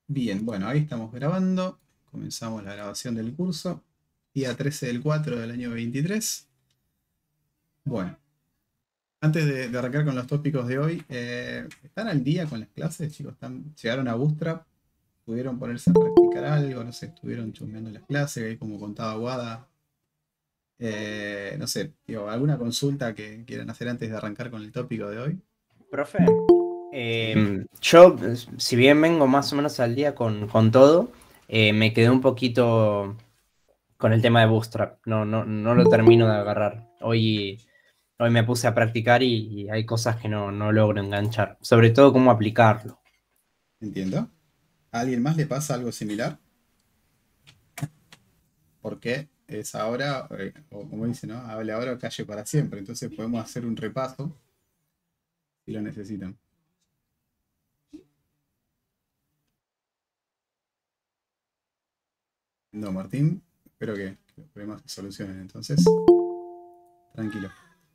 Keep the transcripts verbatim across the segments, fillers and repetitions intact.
Bien, bueno, ahí estamos grabando. Comenzamos la grabación del curso. Día trece del cuatro del año veintitrés. Bueno, antes de, de arrancar con los tópicos de hoy, eh, ¿están al día con las clases, chicos? ¿Están, llegaron a Bootstrap? ¿Pudieron ponerse a practicar algo? No sé, estuvieron chusmeando las clases, ahí como contaba Wada. Eh, no sé, digo, ¿alguna consulta que quieran hacer antes de arrancar con el tópico de hoy? Profe, Sí. em, yo, s- si bien vengo más o menos al día con, con todo, eh, me quedé un poquito con el tema de Bootstrap. No, no, no lo termino de agarrar. Hoy, hoy me puse a practicar y, y hay cosas que no, no logro enganchar. Sobre todo cómo aplicarlo. Entiendo. ¿A alguien más le pasa algo similar? Porque es ahora, eh, o como dice, ¿no? Hable ahora o calle para siempre. Entonces podemos hacer un repaso si lo necesitan. No, Martín, espero que, que los problemas se solucionen. Entonces, tranquilo.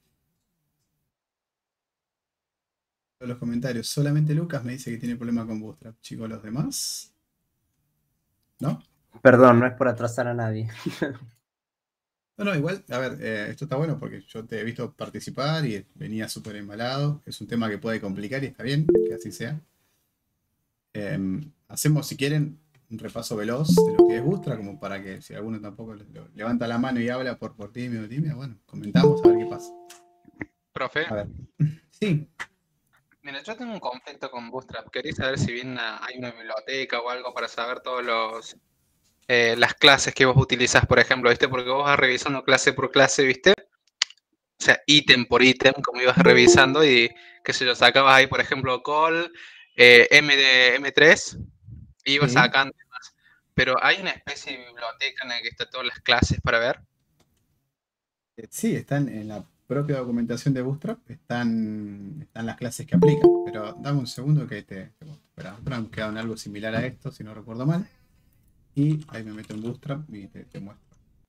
En los comentarios, solamente Lucas me dice que tiene problema con Bootstrap. Chicos, los demás, ¿no? Perdón, no es por atrasar a nadie. No, no, igual, a ver, eh, esto está bueno porque yo te he visto participar y venía súper embalado. Es un tema que puede complicar y está bien que así sea. Em, hacemos, si quieren, un repaso veloz de lo que es Bootstrap, como para que si alguno tampoco le- lo- levanta la mano y habla por, por tímido o tímida, bueno, comentamos a ver qué pasa. Profe, A ver. Sí, mira, yo tengo un conflicto con Bootstrap. Quería saber si bien ah, hay una biblioteca o algo para saber todos los eh, las clases que vos utilizás, por ejemplo, ¿viste? Porque vos vas revisando clase por clase, ¿viste? O sea, ítem por ítem, como ibas revisando y, qué sé yo, sacabas ahí, por ejemplo, call, eh, M de M tres, y ibas sí. sacando más. Pero hay una especie de biblioteca en la que están todas las clases para ver. Eh, Sí, están en la propia documentación de Bootstrap, están, están las clases que aplican, pero dame un segundo que te, te muestro. Espera, nosotros hemos quedado en algo similar a esto, si no recuerdo mal, y ahí me meto en Bootstrap y te, te muestro.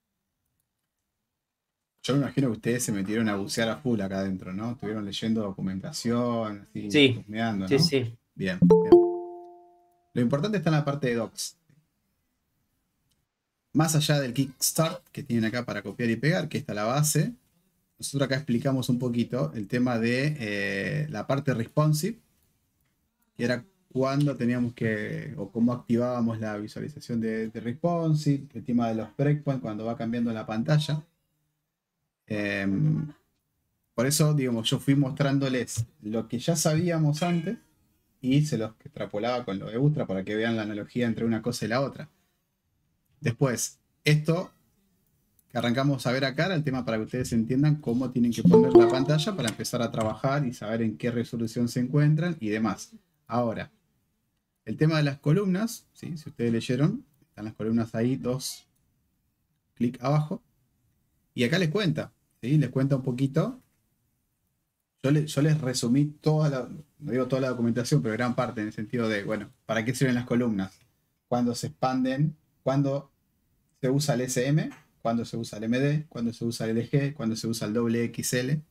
Yo me imagino que ustedes se metieron a bucear a full acá adentro, ¿no? Estuvieron leyendo documentación, así, Sí, chusmeando, sí, ¿no? sí. Bien, bien. Lo importante está en la parte de docs. Más allá del Kickstart que tienen acá para copiar y pegar, que está la base, nosotros acá explicamos un poquito el tema de eh, la parte responsive, que era cuando teníamos que, o cómo activábamos la visualización de, de responsive, el tema de los breakpoints cuando va cambiando la pantalla. Eh, por eso, digamos, yo fui mostrándoles lo que ya sabíamos antes y se los extrapolaba con lo de Ultra para que vean la analogía entre una cosa y la otra. Después, esto que arrancamos a ver acá era el tema para que ustedes entiendan cómo tienen que poner la pantalla para empezar a trabajar y saber en qué resolución se encuentran y demás. Ahora, el tema de las columnas, ¿sí? Si ustedes leyeron, están las columnas ahí, dos clic abajo. Y acá les cuenta, ¿sí? Les cuenta un poquito. Yo, le- yo les resumí toda la, no digo toda la documentación, pero gran parte en el sentido de, bueno, ¿para qué sirven las columnas? Cuando se expanden, cuando se usa el S M, cuando se usa el M D, cuando se usa el L G, cuando se usa el doble X L.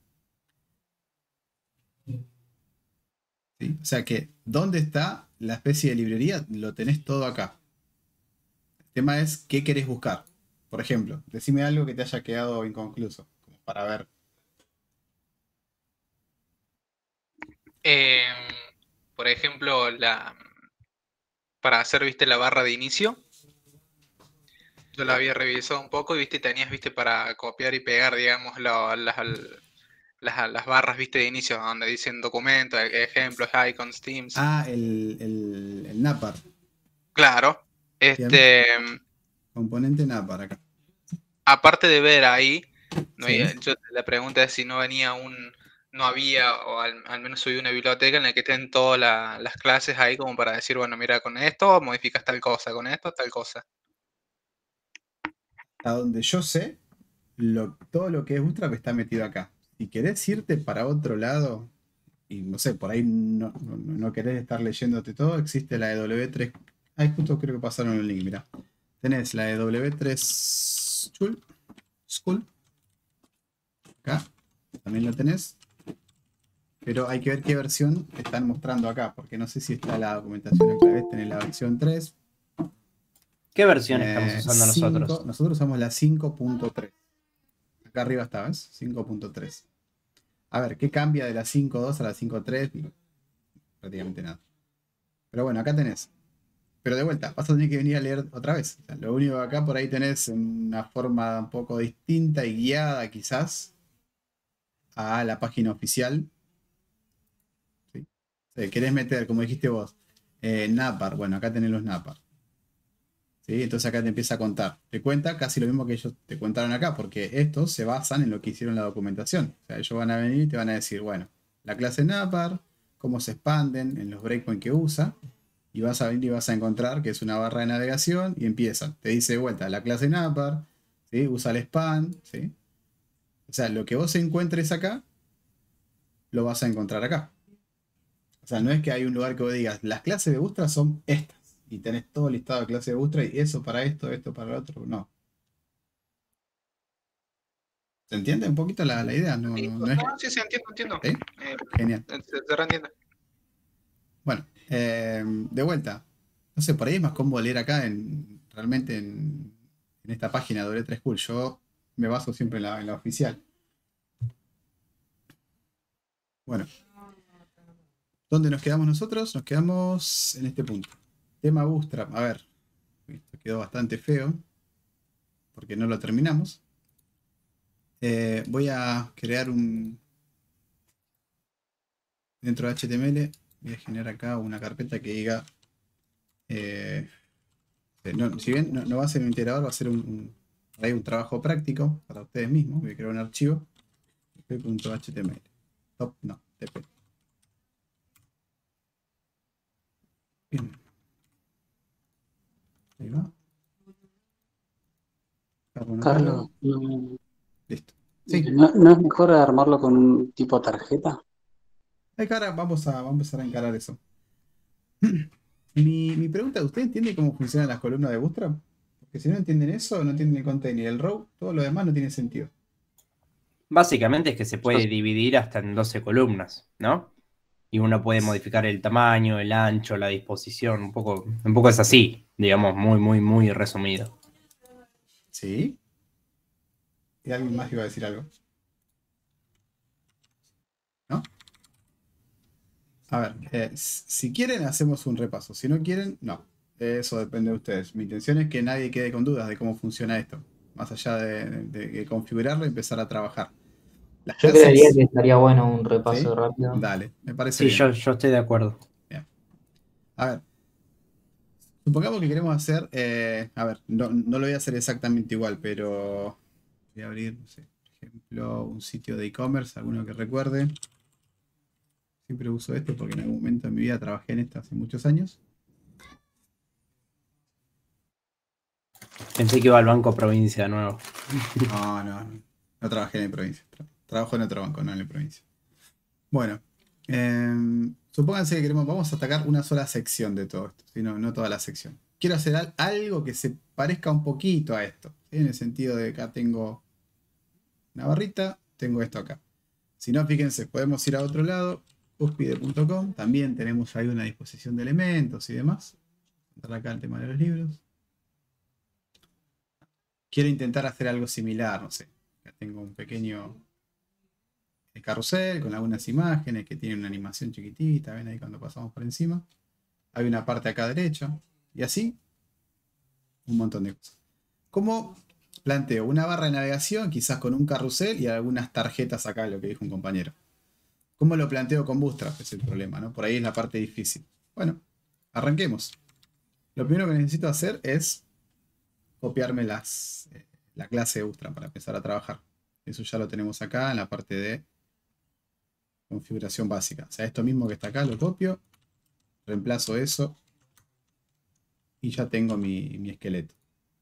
¿Sí? O sea que, ¿dónde está la especie de librería? Lo tenés todo acá. El tema es, ¿qué querés buscar? Por ejemplo, decime algo que te haya quedado inconcluso, como para ver. Eh, por ejemplo, la, para hacer, viste, la barra de inicio. Yo la había revisado un poco y viste, tenías, viste, para copiar y pegar, digamos, lo- las, las, las barras, viste, de inicio, donde dicen documentos, e- ejemplos, icons, themes. Ah, el, el, el Napar. Claro. Bien. Este, Componente Napar acá. aparte de ver ahí, no Sí. hay- yo, la pregunta es si no venía un, no había, o al, al menos subí una biblioteca en la que estén todas la- las clases ahí como para decir, bueno, mira, con esto modificas tal cosa, con esto tal cosa. A donde yo sé, lo- todo lo que es Bootstrap está metido acá. Si querés irte para otro lado, y no sé, por ahí no, no- no querés estar leyéndote todo, existe la de W tres. Ahí justo creo que pasaron el link, mira. Tenés la de W tres School, School, acá, también la tenés. pero hay que ver qué versión te están mostrando acá, porque no sé si está la documentación en clave. Tenés la versión tres. ¿Qué versión estamos eh, usando cinco. nosotros? Nosotros usamos la cinco punto tres. Acá arriba está, ¿ves? cinco punto tres. A ver, ¿qué cambia de la cinco punto dos a la cinco punto tres? Prácticamente nada. Pero bueno, acá tenés. Pero de vuelta, vas a tener que venir a leer otra vez. O sea, lo único que acá por ahí tenés una forma un poco distinta y guiada quizás a la página oficial. ¿Sí? O sea, querés meter, como dijiste vos, eh, Napar. Bueno, acá tenés los Napar. ¿Sí? Entonces acá te empieza a contar. Te cuenta casi lo mismo que ellos te contaron acá, porque estos se basan en lo que hicieron en la documentación. O sea, ellos van a venir y te van a decir, bueno, la clase Napar, cómo se expanden en los breakpoints que usa. Y vas a venir y vas a encontrar que es una barra de navegación y empieza. Te dice de vuelta la clase Napar, ¿sí? Usa el span, ¿sí? O sea, lo que vos encuentres acá, lo vas a encontrar acá. O sea, no es que hay un lugar que vos digas, las clases de Bootstrap son estas. Y tenés todo listado de clases de Bootstrap y eso para esto, esto para lo otro. No. ¿Se entiende un poquito la, la idea? No, Sí, no, no es. no, sí, sí, entiendo, entiendo. ¿Sí? Eh, Genial. se, se reentiende. Bueno, eh, de vuelta. No sé, por ahí es más cómodo leer acá en, realmente en, en esta página W tres School. Yo me baso siempre en la, en la oficial. Bueno, ¿dónde nos quedamos nosotros? Nos quedamos en este punto. Tema Bootstrap. A ver, esto quedó bastante feo porque no lo terminamos. Eh, voy a crear un... Dentro de H T M L voy a generar acá una carpeta que diga... Eh, no, si bien no, no va a ser un integrador, va a ser un, un, hay un trabajo práctico para ustedes mismos. Voy a crear un archivo. p.html. Top, no, tp. Bien. Ahí va. Carbono, Carlos, cargo. no, Listo. Sí. ¿no, no es mejor armarlo con un tipo tarjeta? Acá ahora vamos a, vamos a empezar a encarar eso. Mi, mi pregunta, ¿usted entiende cómo funcionan las columnas de Bootstrap? Porque si no entienden eso, no entienden el container, el row, todo lo demás no tiene sentido. Básicamente es que se puede dividir hasta en doce columnas, ¿no? Y uno puede modificar el tamaño, el ancho, la disposición, un poco, un poco es así, digamos, muy, muy, muy resumido. ¿Sí? ¿Y alguien más iba a decir algo? ¿No? A ver, eh, si quieren hacemos un repaso, si no quieren, no. Eso depende de ustedes. Mi intención es que nadie quede con dudas de cómo funciona esto. Más allá de, de, de configurarlo y empezar a trabajar. Las Yo creería clases, que estaría bueno un repaso ¿sí? rápido. Dale, me parece Sí, bien. yo, yo estoy de acuerdo. Bien. A ver, supongamos que queremos hacer, eh, a ver, no, no lo voy a hacer exactamente igual, pero voy a abrir, no sé, por ejemplo, un sitio de e-commerce, alguno que recuerde. Siempre uso este porque en algún momento en mi vida trabajé en esto hace muchos años. Pensé que iba al Banco Provincia de nuevo. No, no, no, no trabajé en el provincia. Trabajo en otro banco, no en el provincia. Bueno, eh, supónganse que queremos, vamos a atacar una sola sección de todo esto, ¿sí? no, no toda la sección. Quiero hacer al, algo que se parezca un poquito a esto, ¿sí? En el sentido de que acá tengo una barrita, tengo esto acá. Si no, fíjense, podemos ir a otro lado, cúspide punto com, también tenemos ahí una disposición de elementos y demás. Entrar acá el tema de los libros. Quiero intentar hacer algo similar, no sé. Acá tengo un pequeño carrusel con algunas imágenes que tiene una animación chiquitita, ven ahí cuando pasamos por encima. Hay una parte acá derecha y así un montón de cosas. ¿Cómo planteo? Una barra de navegación, quizás con un carrusel y algunas tarjetas acá, lo que dijo un compañero. ¿Cómo lo planteo con Bootstrap? Es el problema, ¿no? Por ahí es la parte difícil. Bueno, arranquemos. Lo primero que necesito hacer es copiarme las, eh, la clase de Bootstrap para empezar a trabajar. Eso ya lo tenemos acá en la parte de configuración básica. O sea, esto mismo que está acá lo copio, reemplazo eso y ya tengo mi, mi esqueleto.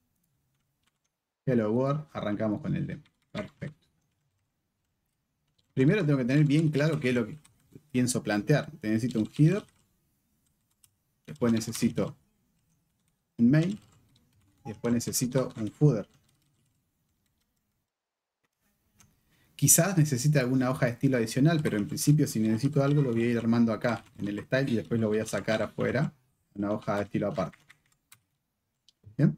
Hello World, arrancamos con el demo. Perfecto. Primero tengo que tener bien claro qué es lo que pienso plantear. Necesito un header, después necesito un main y después necesito un footer. Quizás necesite alguna hoja de estilo adicional, pero en principio si necesito algo lo voy a ir armando acá en el style y después lo voy a sacar afuera, una hoja de estilo aparte. ¿Bien?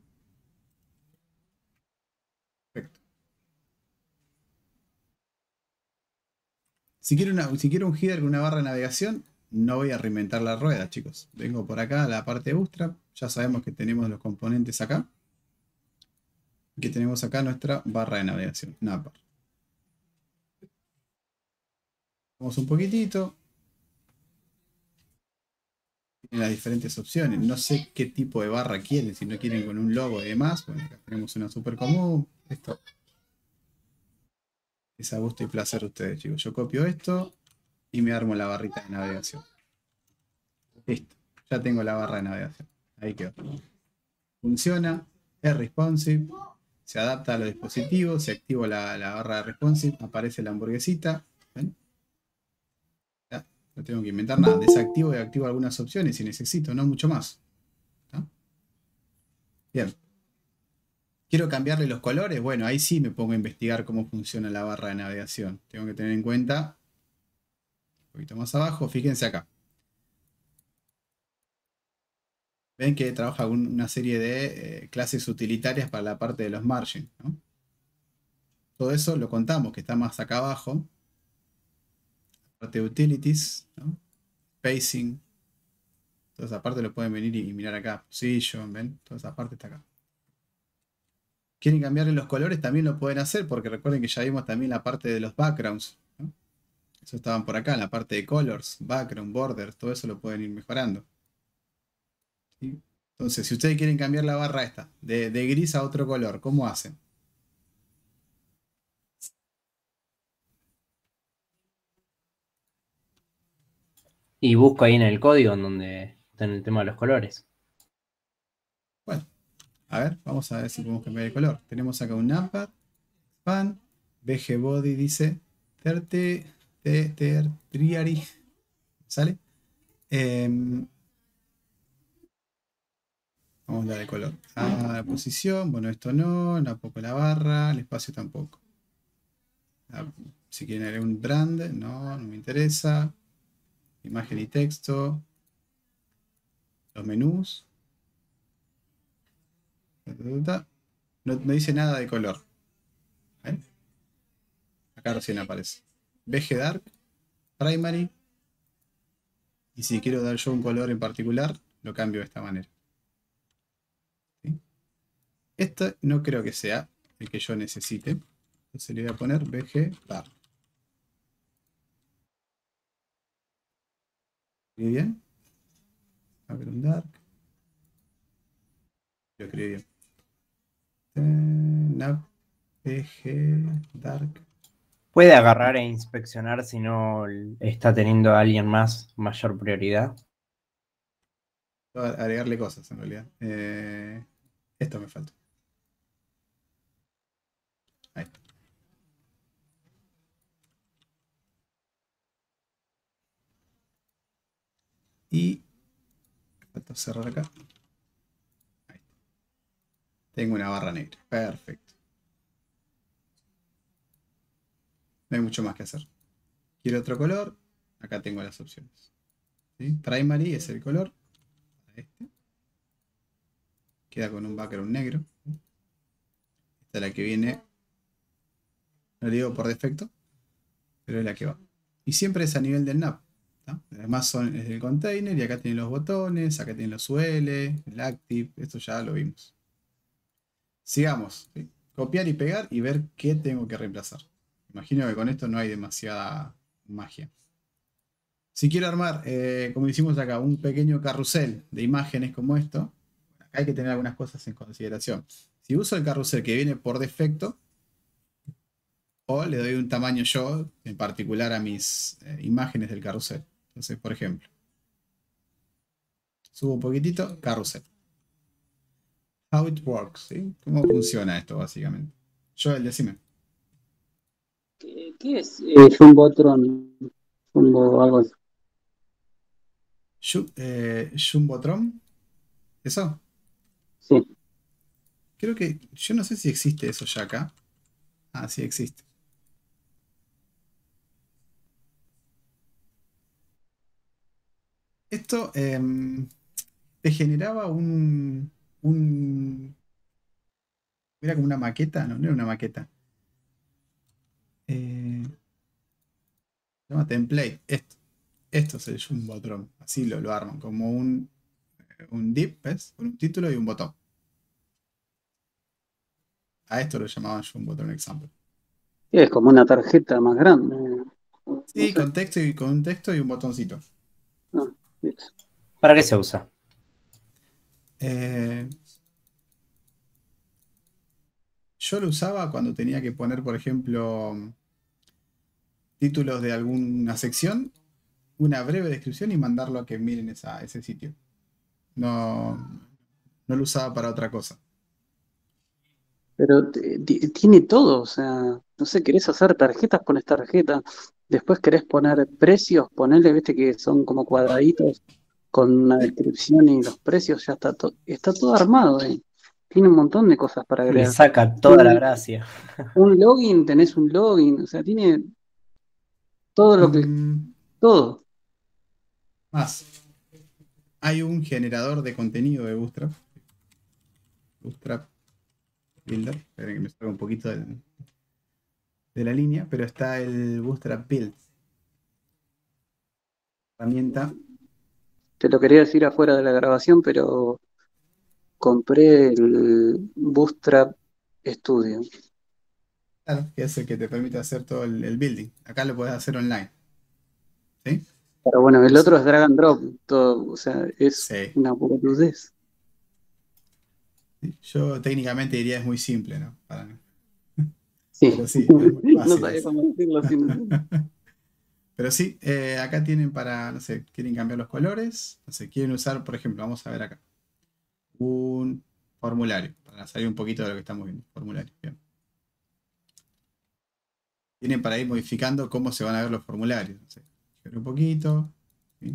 Perfecto. Si quiero, una, si quiero un header con una barra de navegación, no voy a reinventar la rueda, chicos. Vengo por acá a la parte de Bootstrap. Ya sabemos que tenemos los componentes acá. Que tenemos acá nuestra barra de navegación, navbar. Vamos un poquitito. Tienen las diferentes opciones. No sé qué tipo de barra quieren. Si no quieren con un logo y demás. Bueno, acá tenemos una super común. Esto es a gusto y placer de ustedes, chicos. Yo copio esto y me armo la barrita de navegación. Listo. Ya tengo la barra de navegación. Ahí quedó. Funciona. Es responsive. Se adapta a los dispositivos. Si activo la, la barra de responsive, aparece la hamburguesita. ¿Ven? Ya, no tengo que inventar nada. Desactivo y activo algunas opciones si necesito, no mucho más. ¿Está? Bien. ¿Quiero cambiarle los colores? Bueno, ahí sí me pongo a investigar cómo funciona la barra de navegación. Tengo que tener en cuenta, un poquito más abajo, fíjense acá. Ven que trabaja una serie de eh, clases utilitarias para la parte de los margins, ¿no? Todo eso lo contamos, que está más acá abajo. La parte de utilities, ¿no? Spacing. Toda esa parte lo pueden venir y mirar acá. Position, ¿ven? Toda esa parte está acá. ¿Quieren cambiarle los colores? También lo pueden hacer, porque recuerden que ya vimos también la parte de los backgrounds, ¿no? Eso estaban por acá, en la parte de colors, background, borders, todo eso lo pueden ir mejorando. ¿Sí? Entonces, si ustedes quieren cambiar la barra esta, de, de gris a otro color, ¿cómo hacen? Y busco ahí en el código en donde está en el tema de los colores. Bueno, a ver, vamos a ver si podemos cambiar el color. Tenemos acá un navbar, expand, B G body dice thirty, tertiary, ¿sale? Eh, Vamos a darle color a la posición. Bueno, esto no, tampoco la barra, el espacio tampoco. Si quieren agregar un brand, no, no me interesa. Imagen y texto. Los menús. No, no dice nada de color. ¿Eh? Acá recién aparece. B G Dark, Primary. Y si quiero dar yo un color en particular, lo cambio de esta manera. ¿Sí? Este no creo que sea el que yo necesite. Entonces le voy a poner B G Dark. ¿Escribí bien? A ver un Dark. Lo escribí bien. Eh, nav B G Dark. ¿Puede agarrar e inspeccionar si no está teniendo a alguien más mayor prioridad? Voy a agregarle cosas en realidad. Eh, esto me falta. Ahí. Y falta cerrar acá. Ahí. Tengo una barra negra. Perfecto. No hay mucho más que hacer. Quiero otro color. Acá tengo las opciones. ¿Sí? Primary es el color. Este. Queda con un background negro. Esta es la que viene. No le digo por defecto, pero es la que va. Y siempre es a nivel del nav. ¿Tá? Además son, es el container y acá tienen los botones, acá tienen los U L, el active, esto ya lo vimos. Sigamos. ¿Sí? Copiar y pegar y ver qué tengo que reemplazar. Imagino que con esto no hay demasiada magia. Si quiero armar, eh, como hicimos acá, un pequeño carrusel de imágenes como esto, acá hay que tener algunas cosas en consideración. Si uso el carrusel que viene por defecto, o le doy un tamaño yo, en particular a mis eh, imágenes del carrusel. Entonces, por ejemplo, subo un poquitito, carrusel. How it works, ¿sí? ¿Cómo funciona esto básicamente? Joel, decime. ¿Qué, qué es eh, Jumbotron? Jumbo, algo así. Ju- eh, Jumbotron, ¿eso? Sí. Creo que, yo no sé si existe eso ya acá. Ah, sí existe. Esto em, te generaba un, un... Era como una maqueta, no, no era una maqueta. Eh, se llama template. Esto, esto es el Jumbotron. Así lo, lo arman, como un, un div, ¿ves? Con un título y un botón. A esto lo llamaban Jumbotron Example. Es como una tarjeta más grande. No Sí, sé. con texto y con un texto y un botoncito. Ah, es- ¿Para qué se usa? Eh, yo lo usaba cuando tenía que poner, por ejemplo, títulos de alguna sección, una breve descripción y mandarlo a que miren esa, ese sitio. No, no lo usaba para otra cosa. Pero t- ti- tiene todo, o sea, no sé, querés hacer tarjetas, pones tarjeta. Después querés poner precios, ponerle, viste que son como cuadraditos con una ¿Sí? descripción y los precios, ya está, to- está todo armado ahí. Tiene un montón de cosas para Le agregar. saca toda la Un, gracia. un login, tenés un login, o sea, tiene todo lo que, Mm, todo. más, hay un generador de contenido de Bootstrap. Bootstrap Builder. Esperen que me salga un poquito del- de la línea, pero está el Bootstrap Build. Herramienta. Te lo quería decir afuera de la grabación, pero compré el Bootstrap Studio. Claro, que es el que te permite hacer todo el, el building. Acá lo puedes hacer online. ¿Sí? Pero bueno, el Entonces, otro es drag and drop, todo, o sea, es sí. una boludez. Sí. Yo técnicamente diría es muy simple, ¿no? Para- Sí, pero sí, es muy no fácil. sabía Es. cómo decirlo sin... Pero sí, eh, acá tienen para, no sé, quieren cambiar los colores, no sé, quieren usar, por ejemplo, vamos a ver acá, un formulario, para salir un poquito de lo que estamos viendo, formulario. Bien. Tienen para ir modificando cómo se van a ver los formularios. No sé, girar un poquito. ¿Sí?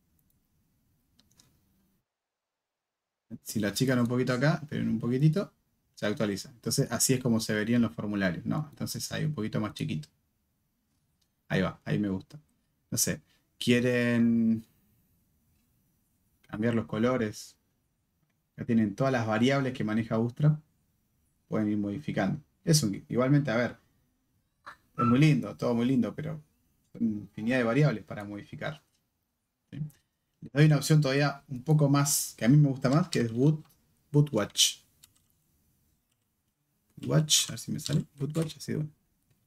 Si lo achican un poquito acá, pero un poquitito, se actualiza. Entonces, así es como se verían los formularios. No, entonces ahí un poquito más chiquito. Ahí va, ahí me gusta. No sé, quieren cambiar los colores. Ya tienen todas las variables que maneja Bootstrap. Pueden ir modificando. Es un, igualmente, a ver, es muy lindo, todo muy lindo, pero son infinidad de variables para modificar. ¿Sí? Les doy una opción todavía un poco más, que a mí me gusta más, que es Boot, Bootwatch. Watch, a ver si me sale. Bootwatch, así de bueno.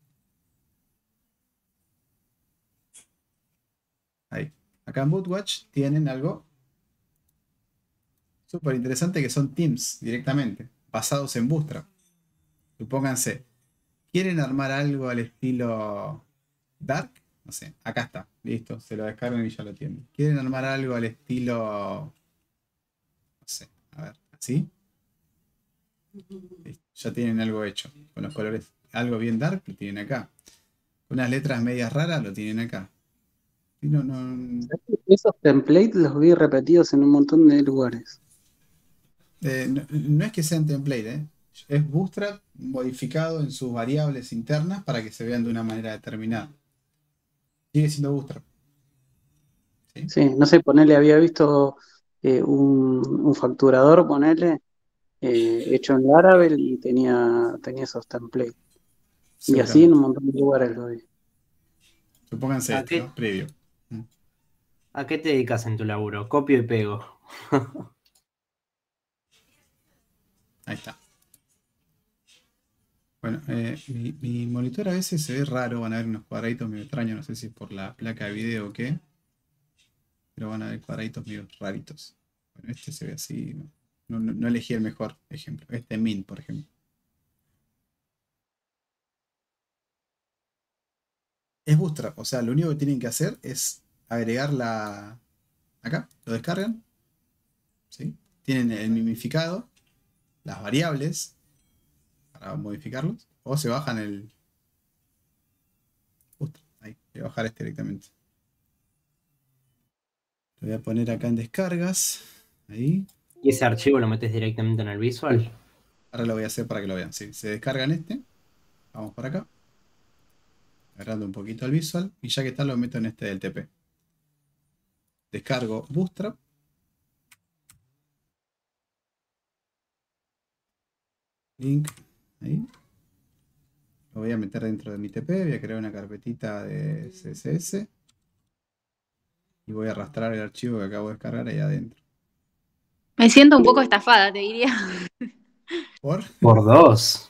Ahí. Acá en Bootwatch tienen algo súper interesante que son teams directamente, basados en Bootstrap. Supónganse, ¿quieren armar algo al estilo Dark? No sé, acá está, listo, se lo descargan y ya lo tienen. ¿Quieren armar algo al estilo, no sé, a ver, así? Listo, ya tienen algo hecho. Con los colores, algo bien dark, lo tienen acá. Unas letras medias raras, lo tienen acá. Y no, no, Esos templates los vi repetidos en un montón de lugares. Eh, no, no es que sean template, ¿eh? Es Bootstrap modificado en sus variables internas para que se vean de una manera determinada. Sigue siendo Bootstrap. ¿Sí? Sí, no sé, ponele, había visto eh, un, un facturador, ponele, eh, hecho en Laravel y tenía, tenía esos templates. Y así en Seguramente. un montón de lugares lo vi. Supónganse ¿A este, ¿no? qué, Previo. Mm, a qué te dedicas en tu laburo? Copio y pego. Ahí está. Bueno, eh, mi, mi monitor a veces se ve raro, van a ver unos cuadraditos medio extraños, no sé si es por la placa de video o qué, pero van a ver cuadraditos medio raritos. Bueno, este se ve así, no, no, no- no elegí el mejor ejemplo. Este Mint, por ejemplo. Es Bootstrap, o sea, lo único que tienen que hacer es agregar la... Acá, lo descargan, ¿sí? Tienen el mimificado, las variables para modificarlos, o se bajan el... Justo, ahí, voy a bajar este directamente. Lo voy a poner acá en descargas, ahí. ¿Y ese archivo lo metes directamente en el visual? Ahora lo voy a hacer para que lo vean, ¿sí? Se descargan este, vamos por acá, agarrando un poquito el visual, y ya que está lo meto en este del T P. descargo Bootstrap. Link, ahí. Lo voy a meter dentro de mi T P, voy a crear una carpetita de C S S. Y voy a arrastrar el archivo que acabo de descargar ahí adentro. Me siento un poco estafada, te diría. ¿Por? Por dos.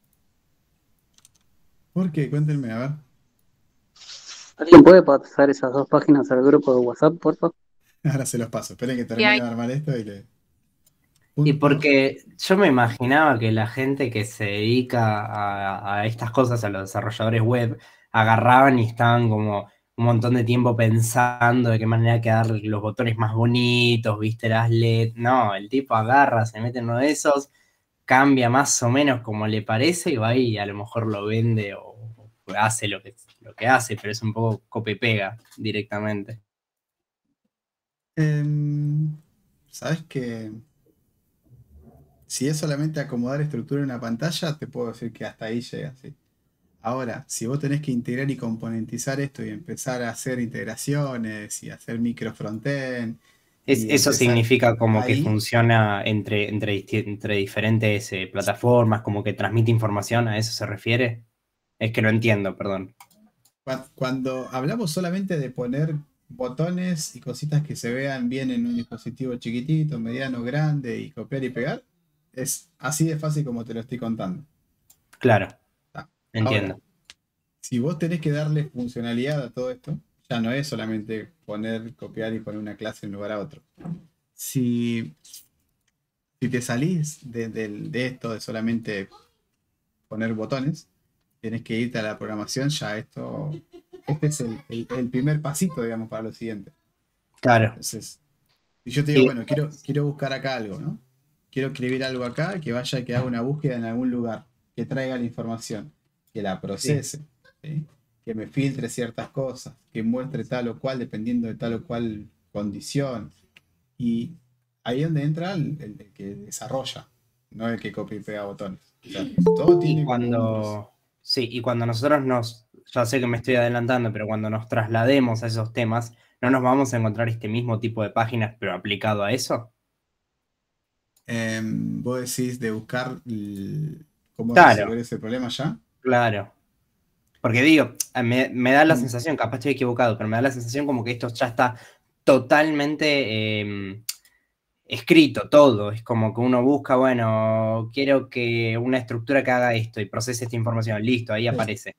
¿Por qué? Cuéntenme, a ver. ¿Alguien puede pasar esas dos páginas al grupo de WhatsApp, por favor? Ahora se los paso. Esperen que Y termine hay- de armar esto y le... Y Punto. porque yo me imaginaba que la gente que se dedica a, a estas cosas, a los desarrolladores web, agarraban y estaban como un montón de tiempo pensando de qué manera quedar los botones más bonitos, viste, las L E D. No, el tipo agarra, se mete en uno de esos, cambia más o menos como le parece y va y a lo mejor lo vende o, o hace lo que, lo que hace, pero es un poco copia y pega directamente. Em, ¿Sabes que si es solamente acomodar estructura en una pantalla, te puedo decir que hasta ahí llega, ¿sí? Ahora, si vos tenés que integrar y componentizar esto y empezar a hacer integraciones y hacer micro frontend Es, y eso empezar significa como que ahí, funciona entre, entre, disti- entre diferentes eh, plataformas, como que transmite información, ¿a eso se refiere? Es que no entiendo, perdón. cua- cuando hablamos solamente de poner botones y cositas que se vean bien en un dispositivo chiquitito, mediano, grande y copiar y pegar, es así de fácil como te lo estoy contando. Claro, ¿Tá? entiendo. Ahora, si vos tenés que darle funcionalidad a todo esto, ya no es solamente poner, copiar y poner una clase en lugar a otro. Si, si te salís de, de- de esto de solamente poner botones, tenés que irte a la programación, ya esto, este es el, el- el primer pasito, digamos, para lo siguiente. Claro, Entonces, si yo te digo, sí, bueno, quiero, quiero buscar acá algo, ¿no? Quiero escribir algo acá, que vaya, que haga una búsqueda en algún lugar, que traiga la información, que la sí, procese, ¿sí? Que me filtre ciertas cosas, que muestre tal o cual, dependiendo de tal o cual condición. Y ahí es donde entra el, el- el que desarrolla, no el que copia y pega botones. O sea, todo y tiene como un proceso. cuando, sí, y cuando nosotros nos, ya sé que me estoy adelantando, pero cuando nos traslademos a esos temas, ¿no nos vamos a encontrar este mismo tipo de páginas, pero aplicado a eso? Em, vos decís de buscar el- cómo Claro, resolver ese problema ya. claro. Porque digo, me, me da la Mm. sensación, capaz estoy equivocado, pero me da la sensación como que esto ya está totalmente eh, escrito todo. Es como que uno busca, bueno, quiero que una estructura que haga esto y procese esta información. Listo, ahí Sí. aparece.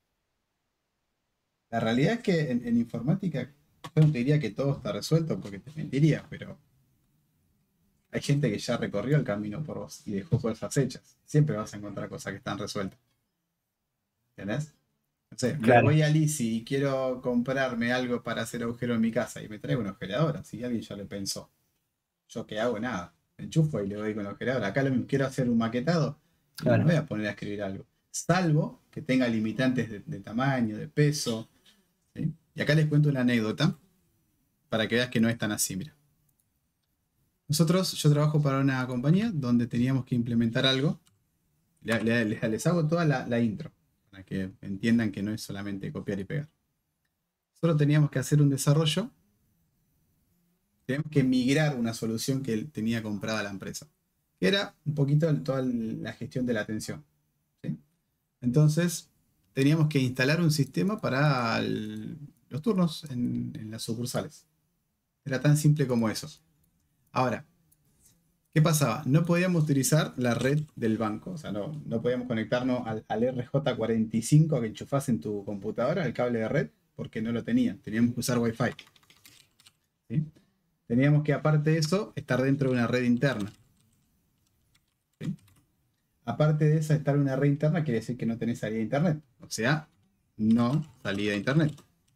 La realidad es que en, en informática, yo no te diría que todo está resuelto porque te mentiría, pero hay gente que ya recorrió el camino por vos y dejó cosas hechas. Siempre vas a encontrar cosas que están resueltas. ¿Entendés? No sé, me Claro, voy a Lisi y quiero comprarme algo para hacer agujero en mi casa y me traigo una ojeradora. Si alguien ya lo pensó. ¿Yo qué hago? Nada. Me enchufo y le doy con la ojeradora. Acá lo mismo, quiero hacer un maquetado y no me claro. voy a poner a escribir algo. Salvo que tenga limitantes de, de tamaño, de peso. ¿Sí? Y acá les cuento una anécdota para que veas que no es tan así, mira. Nosotros, yo trabajo para una compañía donde teníamos que implementar algo. Le- le- le- Les hago toda la, la intro para que entiendan que no es solamente copiar y pegar. Nosotros teníamos que hacer un desarrollo, teníamos que migrar una solución que tenía comprada la empresa, que era un poquito toda la gestión de la atención. ¿Sí? Entonces, teníamos que instalar un sistema para el- los turnos en, en las sucursales. Era tan simple como eso. Ahora, ¿qué pasaba? No podíamos utilizar la red del banco, o sea, no, no podíamos conectarnos al, al R J cuarenta y cinco que enchufás en tu computadora, el cable de red, porque no lo tenían, teníamos que usar Wi-Fi. ¿Sí? Teníamos que, aparte de eso, estar dentro de una red interna. ¿Sí? Aparte de esa, estar en una red interna quiere decir que no tenés salida de internet, o sea, no salida de internet.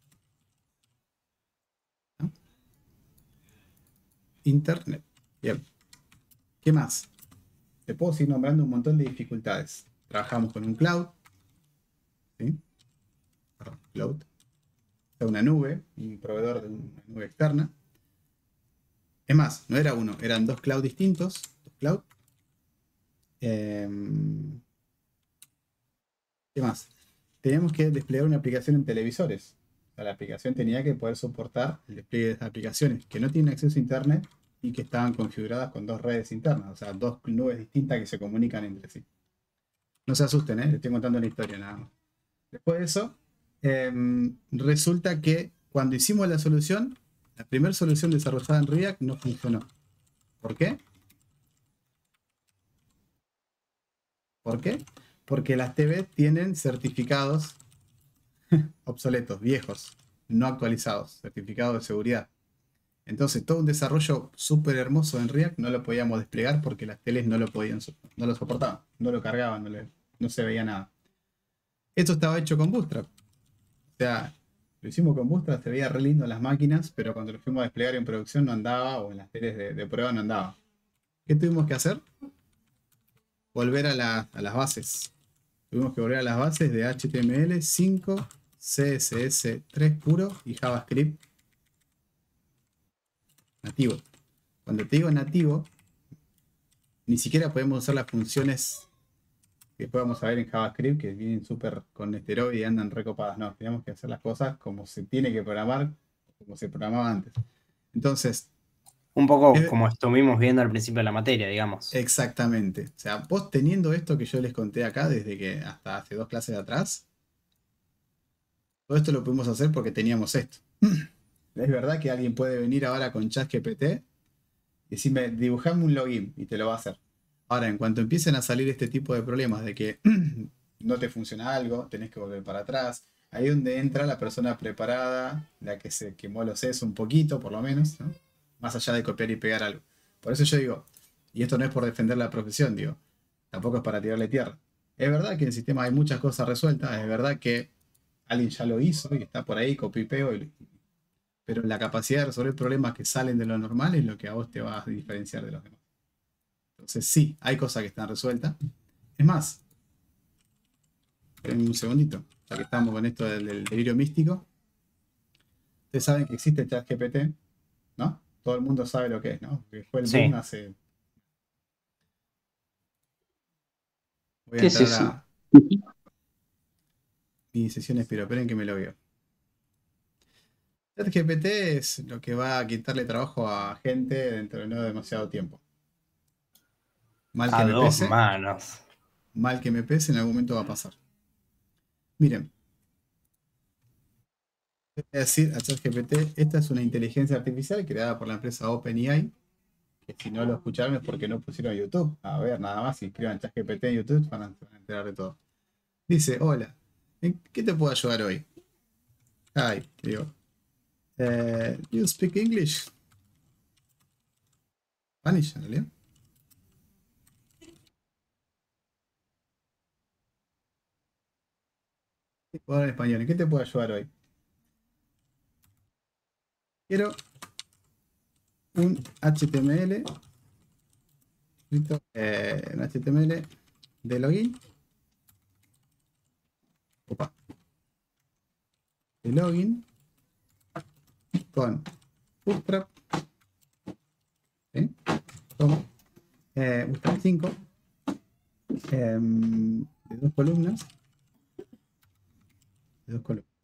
¿No? Internet. Bien. ¿Qué más? Te puedo seguir nombrando un montón de dificultades. Trabajamos con un cloud, ¿sí? Perdón, cloud, o sea, una nube, un proveedor de una nube externa. Es más, no era uno, eran dos cloud distintos, dos cloud. Eh, ¿Qué más? Teníamos que desplegar una aplicación en televisores. sea, la aplicación tenía que poder soportar el despliegue de esas aplicaciones que no tienen acceso a internet y que estaban configuradas con dos redes internas, o sea, dos nubes distintas que se comunican entre sí. No se asusten, ¿eh? Les estoy contando la historia nada más. Después de eso, eh, resulta que cuando hicimos la solución, la primera solución desarrollada en React no funcionó. ¿Por qué? ¿Por qué? Porque las T V tienen certificados obsoletos, viejos, no actualizados, certificados de seguridad. Entonces, todo un desarrollo súper hermoso en React no lo podíamos desplegar porque las teles no lo podían, no lo soportaban, no lo cargaban, no, le, no se veía nada. Esto estaba hecho con Bootstrap. O sea, lo hicimos con Bootstrap, se veía re lindo en las máquinas, pero cuando lo fuimos a desplegar en producción no andaba, o en las teles de, de prueba no andaba. ¿Qué tuvimos que hacer? Volver a, la, a las bases. Tuvimos que volver a las bases de H T M L cinco, C S S tres puro y JavaScript nativo. Cuando te digo nativo, ni siquiera podemos usar las funciones que después vamos a ver en JavaScript, que vienen súper con esteroide y andan recopadas. No, tenemos que hacer las cosas como se tiene que programar, como se programaba antes. Entonces, Un poco eh, como estuvimos viendo al principio de la materia, digamos. exactamente. O sea, vos teniendo esto que yo les conté acá, desde que hasta hace dos clases de atrás, todo esto lo pudimos hacer porque teníamos esto. Es verdad que alguien puede venir ahora con ChatGPT y decirme, dibujame un login y te lo va a hacer. Ahora, en cuanto empiecen a salir este tipo de problemas de que no te funciona algo, tenés que volver para atrás, ahí es donde entra la persona preparada, la que se quemó los sesos un poquito, por lo menos, ¿no? Más allá de copiar y pegar algo. Por eso yo digo, y esto no es por defender la profesión, digo, tampoco es para tirarle tierra. Es verdad que en el sistema hay muchas cosas resueltas, es verdad que alguien ya lo hizo y está por ahí, copio y pego, y, pero la capacidad de resolver problemas que salen de lo normal es lo que a vos te va a diferenciar de los demás. Entonces sí, hay cosas que están resueltas. Es más, en un segundito, ya que estamos con esto del, del delirio místico, ustedes saben que existe ChatGPT, ¿no? Todo el mundo sabe lo que es, ¿no? Que fue el boom Sí. hace... Voy a ¿Qué es entrar eso? a mi sesión, espero, esperen que me lo veo. ChatGPT es lo que va a quitarle trabajo a gente dentro de no demasiado tiempo. Mal que A me dos pese, manos. mal que me pese, en algún momento va a pasar. Miren, voy a decir a ChatGPT, esta es una inteligencia artificial creada por la empresa OpenAI, que si no lo escucharon es porque no pusieron YouTube. A ver, nada más, si escriban ChatGPT en YouTube van a, van a enterar de todo. Dice, hola, ¿en qué te puedo ayudar hoy? Hi, digo, eh, you speak English? Spanish, en realidad. Puedo hablar en español, ¿en qué te puedo ayudar hoy? Quiero un H T M L, eh, un H T M L de login. Opa. De login con Bootstrap. ¿Sí? Como eh, Bootstrap cinco. Eh, de dos columnas. De dos columnas.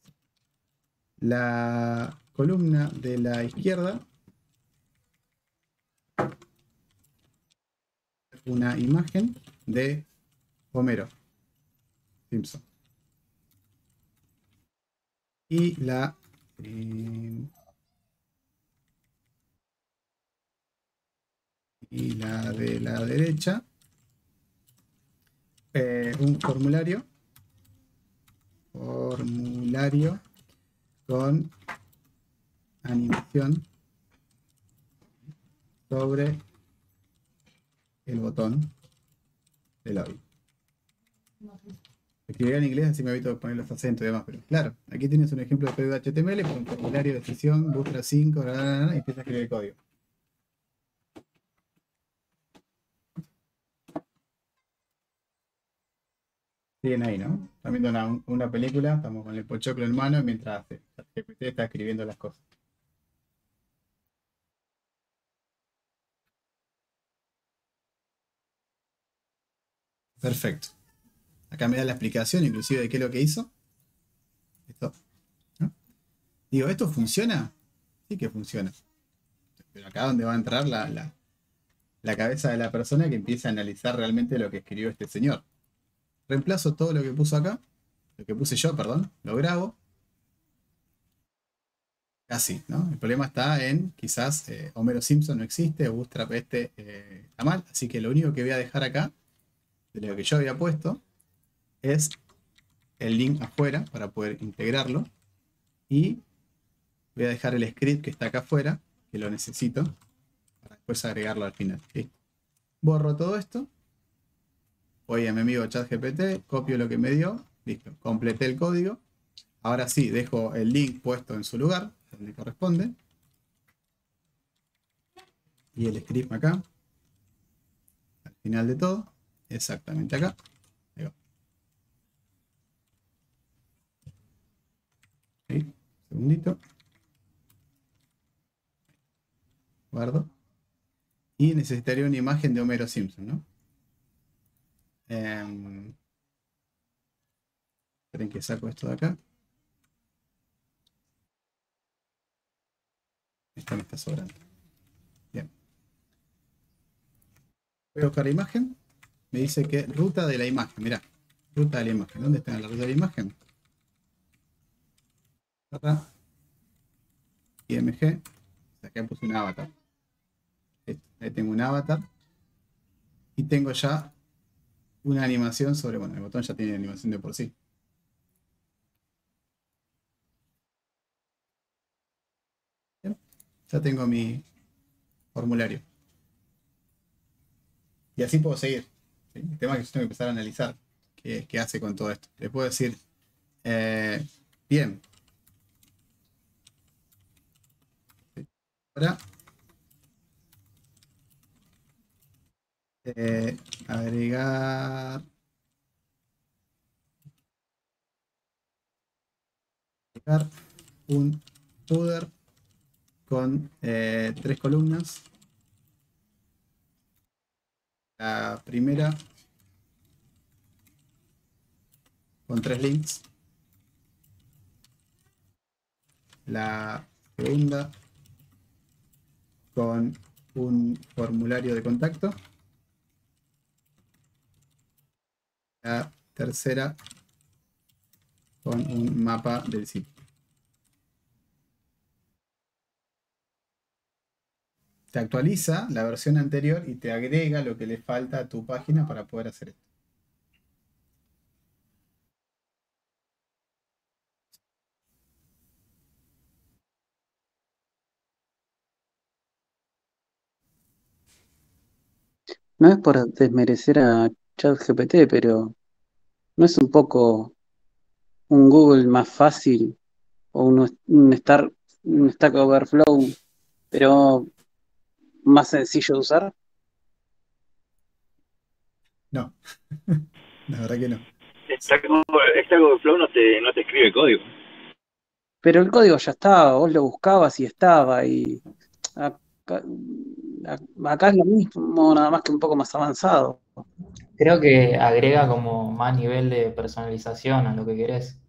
La columna de la izquierda, una imagen de Homero Simpson. Y la eh, y la de la derecha, eh, un formulario formulario con animación sobre el botón de login. Escribiré en inglés, así me evito poner los acentos y demás, pero claro, aquí tienes un ejemplo de código H T M L con formulario de sesión, Bootstrap cinco, bla, bla, bla, y empieza a escribir el código. Siguen ahí, ¿no? Están viendo una, una película, estamos con el pochoclo en mano mientras el G P T está escribiendo las cosas. Perfecto. Acá me da la explicación inclusive de qué es lo que hizo. Esto, ¿no? Digo, ¿esto funciona? Sí que funciona. Pero acá donde va a entrar la, la, la cabeza de la persona que empieza a analizar realmente lo que escribió este señor. Reemplazo todo lo que puso acá, lo que puse yo, perdón, lo grabo. Casi, ¿no? El problema está en, quizás, eh, Homero Simpson no existe, Bootstrap este eh, está mal, así que lo único que voy a dejar acá, de lo que yo había puesto, es el link afuera para poder integrarlo, y voy a dejar el script que está acá afuera, que lo necesito, para después agregarlo al final. ¿Listo? Borro todo esto, voy a mi amigo ChatGPT, copio lo que me dio, listo, completé el código, ahora sí, dejo el link puesto en su lugar, donde corresponde, y el script acá, al final de todo, exactamente acá. Ahí va. Ahí, un segundito. Guardo. Y necesitaría una imagen de Homero Simpson, ¿no? Eh, esperen que saco esto de acá. Esta me está sobrando. Bien. Voy a buscar la imagen. Me dice que ruta de la imagen. Mirá, ruta de la imagen. ¿Dónde está la ruta de la imagen? Acá. I M G. Acá puse un avatar. Ahí tengo un avatar. Y tengo ya una animación sobre... Bueno, el botón ya tiene animación de por sí. Bien. Ya tengo mi formulario. Y así puedo seguir. ¿Sí? El tema es que yo tengo que empezar a analizar qué, qué hace con todo esto. Le puedo decir, eh, bien. Ahora, eh, agregar, agregar un footer con eh, tres columnas. La primera con tres links. La segunda con un formulario de contacto. La tercera con un mapa del sitio. Te actualiza la versión anterior y te agrega lo que le falta a tu página para poder hacer esto. No es por desmerecer a ChatGPT, pero ¿no es un poco un Google más fácil o un, un, Star, un Stack Overflow, pero más sencillo de usar? No, la verdad que no. Stack Over- Stack Overflow no te, no te escribe código. Pero el código ya estaba, vos lo buscabas y estaba, y acá, acá es lo mismo, nada más que un poco más avanzado. Creo que agrega como más nivel de personalización a lo que querés.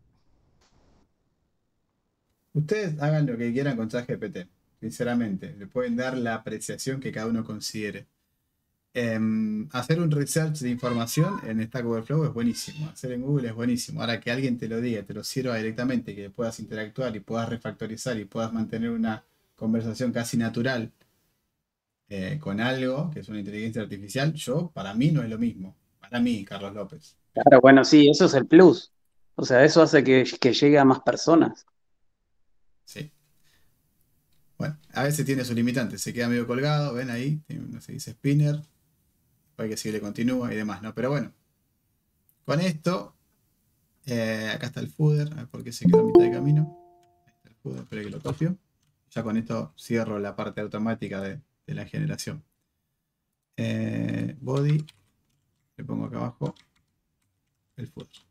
Ustedes hagan lo que quieran con ChatGPT, sinceramente. Le pueden dar la apreciación que cada uno considere. Em, hacer un research de información en Stack Overflow es buenísimo. Hacer en Google es buenísimo. Ahora que alguien te lo diga, te lo sirva directamente, que puedas interactuar y puedas refactorizar y puedas mantener una conversación casi natural eh, con algo que es una inteligencia artificial, yo, para mí no es lo mismo. Para mí, Carlos López. Claro, bueno, sí, eso es el plus. O sea, eso hace que, que llegue a más personas. Sí. Bueno, a veces tiene sus limitantes, se queda medio colgado, ven ahí, tiene- no se dice spinner, hay que seguirle continúa y demás, ¿no? Pero bueno, con esto, eh, acá está el footer, a ver por qué se quedó a mitad de camino. Ahí está el footer, espero que lo copio. Ya con esto cierro la parte automática de, de la generación. Eh, body, le pongo acá abajo el footer.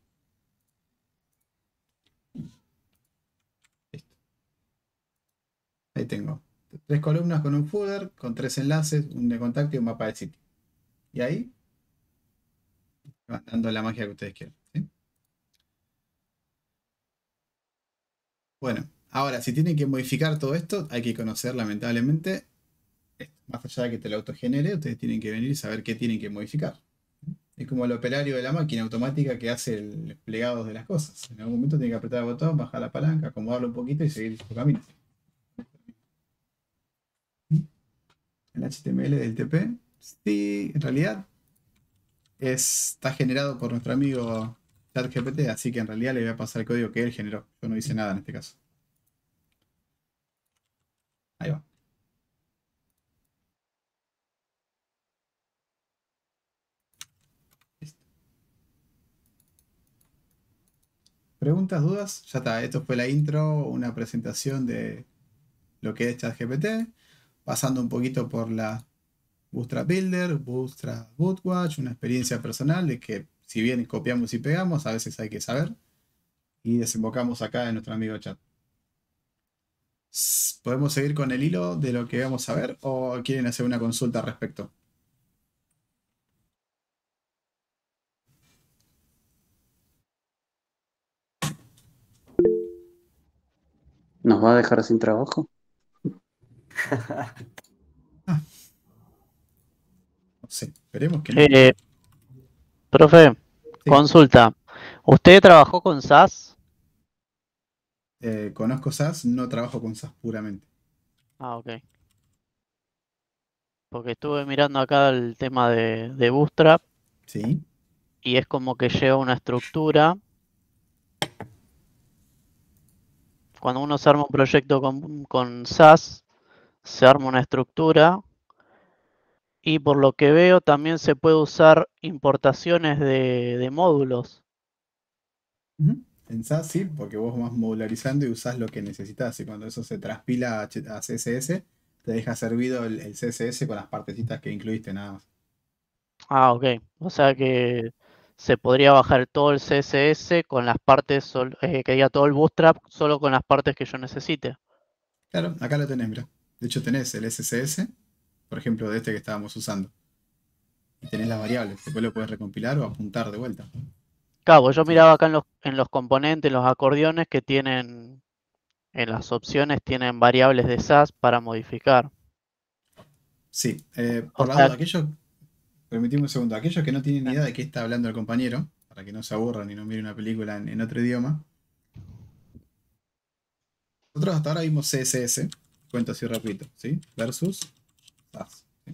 Listo. Ahí tengo tres columnas con un footer, con tres enlaces, un de contacto y un mapa de sitio. Y ahí van dando la magia que ustedes quieran. ¿Sí? Bueno, Ahora, si tienen que modificar todo esto, hay que conocer, lamentablemente, esto. Más allá de que te lo autogenere, ustedes tienen que venir y saber qué tienen que modificar. Es como el operario de la máquina automática que hace el desplegado de las cosas. En algún momento tiene que apretar el botón, bajar la palanca, acomodarlo un poquito y seguir su camino. El H T M L del T P, sí, en realidad es- está generado por nuestro amigo ChatGPT, así que en realidad le voy a pasar el código que él generó. Yo no hice nada en este caso. Ahí va. Listo. ¿Preguntas, dudas? Ya está, esto fue la intro, una presentación de lo que es ChatGPT, pasando un poquito por la Bootstrap Builder, Bootstrap Bootwatch, una experiencia personal de que si bien copiamos y pegamos, a veces hay que saber. Y desembocamos acá en nuestro amigo chat. S- ¿Podemos seguir con el hilo de lo que vamos a ver o quieren hacer una consulta al respecto? ¿Nos va a dejar sin trabajo? Ah, no sé, esperemos que no. Eh, profe, Sí, consulta. ¿Usted trabajó con SAS? eh, conozco SAS, no trabajo con SAS puramente. Ah, ok. Porque estuve mirando acá el tema de, de Bootstrap Sí. y es como que lleva una estructura. Cuando uno se arma un proyecto con, con SAS, se arma una estructura y por lo que veo también se puede usar importaciones de, de módulos. Ujú. En SAS sí, porque vos vas modularizando y usás lo que necesitas. Y cuando eso se transpila a, H- a C S S, te deja servido el, el C S S con las partecitas que incluiste nada más. Ah, ok. O sea que se podría bajar todo el C S S con las partes, sol- eh, que diga todo el Bootstrap solo con las partes que yo necesite. Claro, acá lo tenés, mira. De hecho tenés el S S S, por ejemplo, de este que estábamos usando. Y tenés las variables. Después lo puedes recompilar o apuntar de vuelta. Claro, pues yo Sí. miraba acá en los, en los componentes, los acordeones que tienen, en las opciones tienen variables de SAS para modificar. Sí, eh, O por la sea, duda, aquellos, permitime un segundo, aquellos que no tienen ni idea de qué está hablando el compañero, para que no se aburran y no miren una película en, en otro idioma, nosotros hasta ahora vimos C S S, cuento así rapidito, ¿sí? Versus SAS. ¿sí?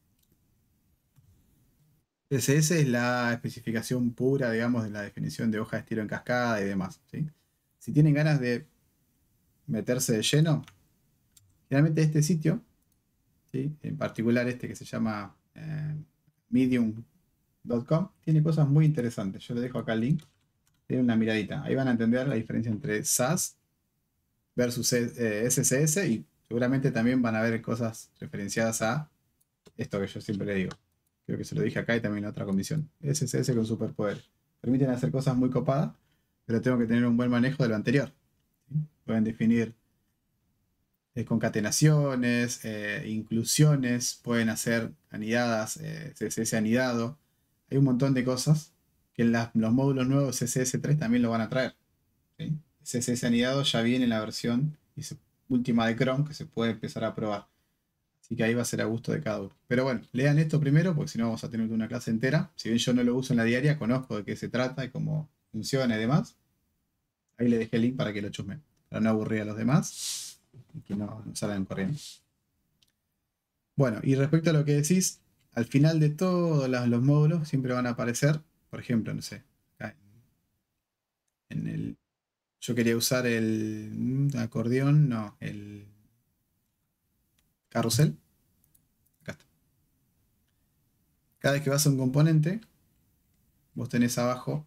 C S S es la especificación pura, digamos, de la definición de hoja de estilo en cascada y demás, ¿sí? Si tienen ganas de meterse de lleno, generalmente este sitio, ¿sí? En particular este que se llama eh, medium punto com, tiene cosas muy interesantes. Yo les dejo acá el link. Tienen una miradita. Ahí van a entender la diferencia entre SAS versus eh, S S S y seguramente también van a ver cosas referenciadas a esto que yo siempre le digo. Creo que se lo dije acá y también en otra comisión. S S S con superpoderes. Permiten hacer cosas muy copadas, pero tengo que tener un buen manejo de lo anterior. ¿sí? Pueden definir eh, concatenaciones, eh, inclusiones, pueden hacer anidadas, eh, C S S anidado. Hay un montón de cosas que en las- los módulos nuevos C S S tres también lo van a traer. ¿sí? C S S anidado ya viene en la versión y se- última de Chrome que se puede empezar a probar. Así que ahí va a ser a gusto de cada uno. Pero bueno, lean esto primero porque si no vamos a tener una clase entera. Si bien yo no lo uso en la diaria, conozco de qué se trata y cómo funciona y demás. Ahí le dejé el link para que lo chusmen. Para no aburrir a los demás y que no, no salgan corriendo. Bueno, y respecto a lo que decís, al final de todos los, los módulos siempre van a aparecer, por ejemplo, no sé, acá en el yo quería usar el mm, acordeón, no, el carrusel. Acá está. Cada vez que vas a un componente, vos tenés abajo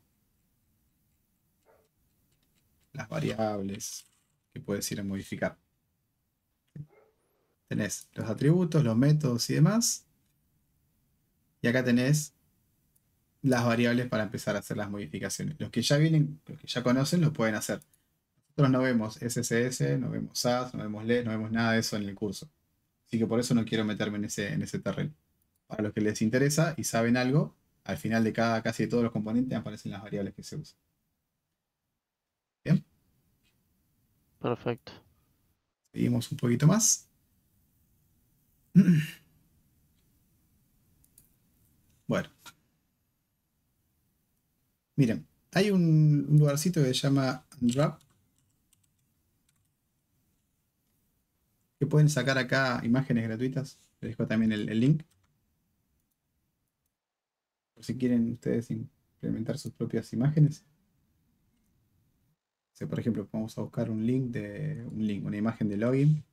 las variables que puedes ir a modificar. Tenés los atributos, los métodos y demás. Y acá tenés las variables para empezar a hacer las modificaciones. Los que ya vienen, los que ya conocen, lo pueden hacer. Nosotros no vemos S S S, no vemos SAS, no vemos L E D, no vemos nada de eso en el curso. Así que por eso no quiero meterme en ese, en ese terreno. Para los que les interesa y saben algo, al final de cada, casi de todos los componentes aparecen las variables que se usan. ¿Bien? Perfecto. Seguimos un poquito más. Bueno. Miren, hay un, un lugarcito que se llama Unwrap, que pueden sacar acá imágenes gratuitas. Les dejo también el, el link. Por si quieren ustedes implementar sus propias imágenes. O sea, por ejemplo, vamos a buscar un link de un link, una imagen de login.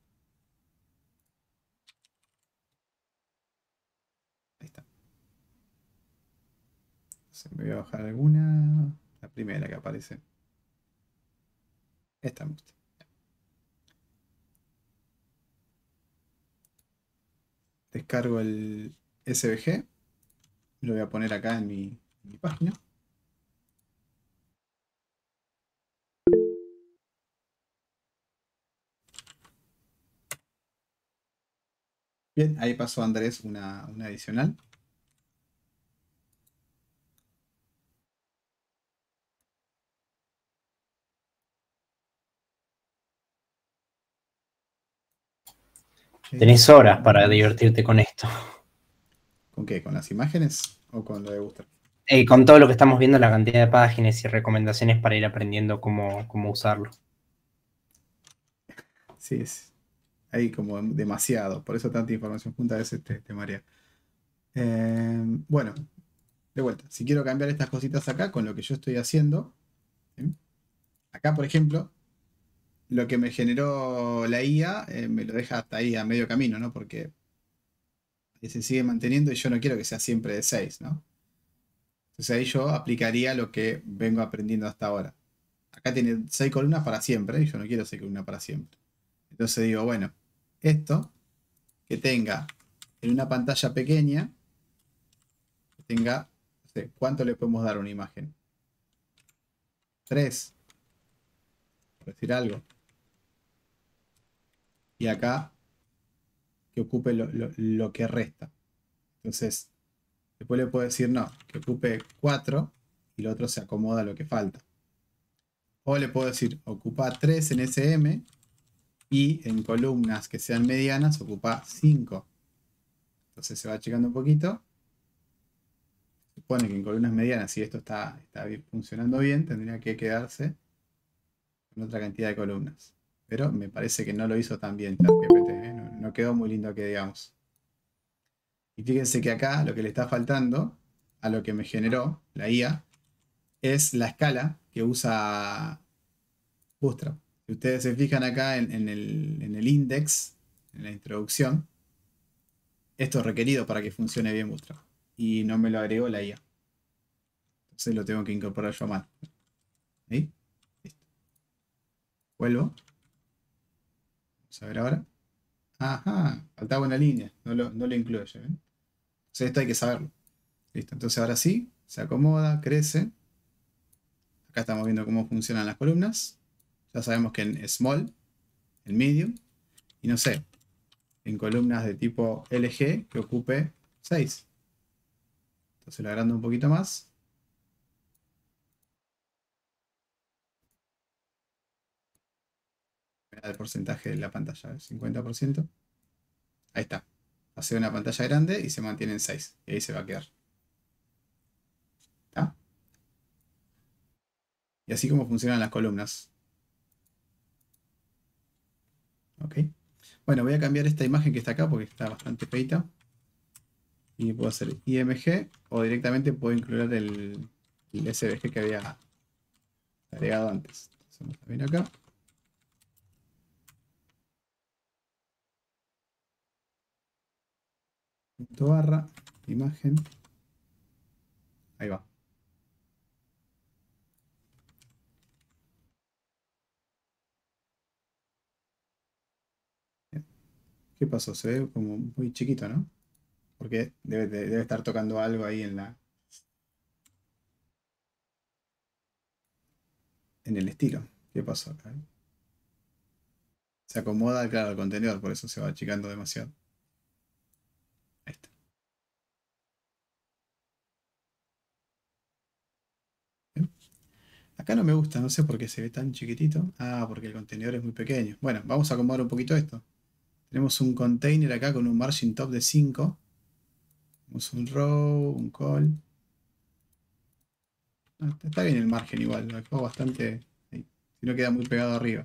Ahí está. Entonces me voy a bajar alguna. La primera que aparece. Esta me gusta. Descargo el S V G. Lo voy a poner acá en mi, en mi página. Bien, ahí pasó Andrés una, una adicional. Tenés horas para divertirte con esto. ¿Con qué? ¿Con las imágenes o con lo de Bootstrap? Eh, con todo lo que estamos viendo, la cantidad de páginas y recomendaciones para ir aprendiendo cómo, cómo usarlo. Sí, es, hay como demasiado. Por eso tanta información junta a veces te, te marea. Eh, bueno, de vuelta. Si quiero cambiar estas cositas acá con lo que yo estoy haciendo. ¿Sí? Acá, por ejemplo, lo que me generó la I A eh, me lo deja hasta ahí a medio camino, ¿no? Porque se sigue manteniendo y yo no quiero que sea siempre de seis, ¿no? Entonces ahí yo aplicaría lo que vengo aprendiendo hasta ahora. Acá tiene seis columnas para siempre y yo no quiero seis columnas para siempre. Entonces digo, bueno, esto que tenga en una pantalla pequeña, que tenga, no sé, ¿cuánto le podemos dar a una imagen? tres, por decir algo. Y acá que ocupe lo, lo, lo que resta. Entonces, después le puedo decir no, que ocupe cuatro y lo otro se acomoda a lo que falta. O le puedo decir, ocupa tres en S M y en columnas que sean medianas ocupa cinco. Entonces se va achicando un poquito. Supone que en columnas medianas, si esto está, está funcionando bien, tendría que quedarse con otra cantidad de columnas. Pero me parece que no lo hizo tan bien ChatGPT, ¿eh? no, no quedó muy lindo que digamos. Y fíjense que acá lo que le está faltando a lo que me generó la I A es la escala que usa Bootstrap. Si ustedes se fijan acá en, en, el, en el index, en la introducción, esto es requerido para que funcione bien Bootstrap. Y no me lo agregó la I A. Entonces lo tengo que incorporar yo a mano. ¿Ahí? Listo. Vuelvo. Vamos a ver ahora. Ajá, faltaba una línea. No lo, no lo incluye. ¿Ven? Entonces esto hay que saberlo. Listo. Entonces ahora sí, se acomoda, crece. Acá estamos viendo cómo funcionan las columnas. Ya sabemos que en small, en medium, y no sé, en columnas de tipo L G que ocupe seis. Entonces lo agrando un poquito más. Me da el porcentaje de la pantalla, el cincuenta por ciento. Ahí está. Hace una pantalla grande y se mantiene en seis. Y ahí se va a quedar. ¿Está? Y así como funcionan las columnas. Ok. Bueno, voy a cambiar esta imagen que está acá porque está bastante feita. Y puedo hacer I M G o directamente puedo incluir el, el S V G que había agregado antes. Entonces vamos a ver acá. Punto barra, imagen. Ahí va. ¿Qué pasó? Se ve como muy chiquito, ¿no? Porque debe, debe estar tocando algo ahí en la en el estilo. ¿Qué pasó acá? Se acomoda, claro, el contenedor, por eso se va achicando demasiado. Ahí está. Bien. Acá no me gusta, no sé por qué se ve tan chiquitito. Ah, porque el contenedor es muy pequeño. Bueno, vamos a acomodar un poquito esto. Tenemos un container acá con un margin top de cinco. Tenemos un row, un call. Ah, está bien el margen igual, lo dejó bastante. Ahí, si no queda muy pegado arriba.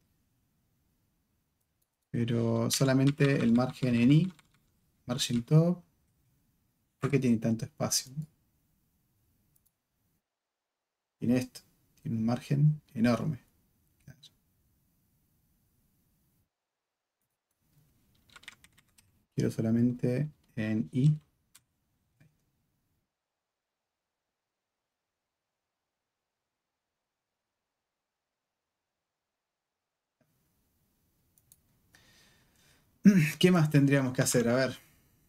Pero solamente el margen en I, margin top. ¿Por qué tiene tanto espacio? Tiene esto, tiene un margen enorme. Quiero solamente en I. ¿Qué más tendríamos que hacer? A ver.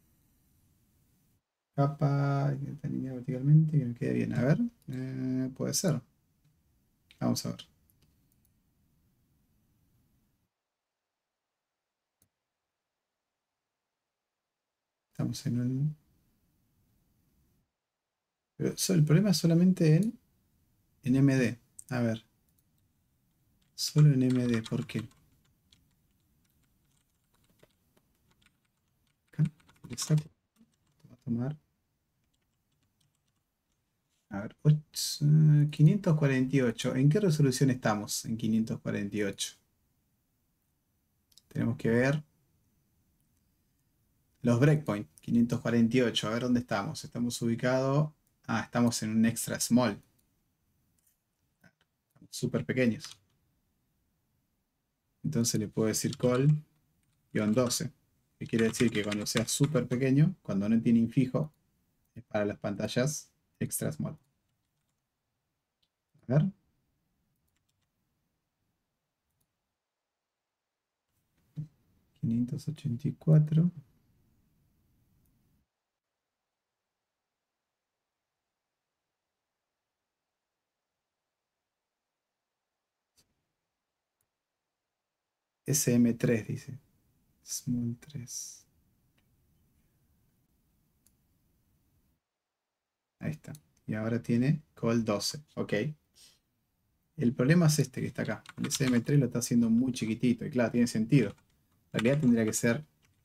Capa, que está alineada verticalmente, que me quede bien. A ver, eh, puede ser. Vamos a ver. Estamos en un... Pero so- el problema es solamente en, en M D. A ver. Solo en M D, ¿por qué? Acá, le saco. Va a tomar. A ver, och- eh, quinientos cuarenta y ocho. ¿En qué resolución estamos en quinientos cuarenta y ocho? Tenemos que ver los breakpoints. quinientos cuarenta y ocho. A ver dónde estamos. Estamos ubicados. Ah, estamos en un extra small. Súper pequeños. Entonces le puedo decir call-doce. Que quiere decir que cuando sea súper pequeño, cuando no tiene infijo, es para las pantallas extra small. A ver. quinientos ochenta y cuatro. S M tres dice. Small tres. Ahí está. Y ahora tiene call doce. Ok. El problema es este que está acá. El S M tres lo está haciendo muy chiquitito. Y claro, tiene sentido. En realidad tendría que ser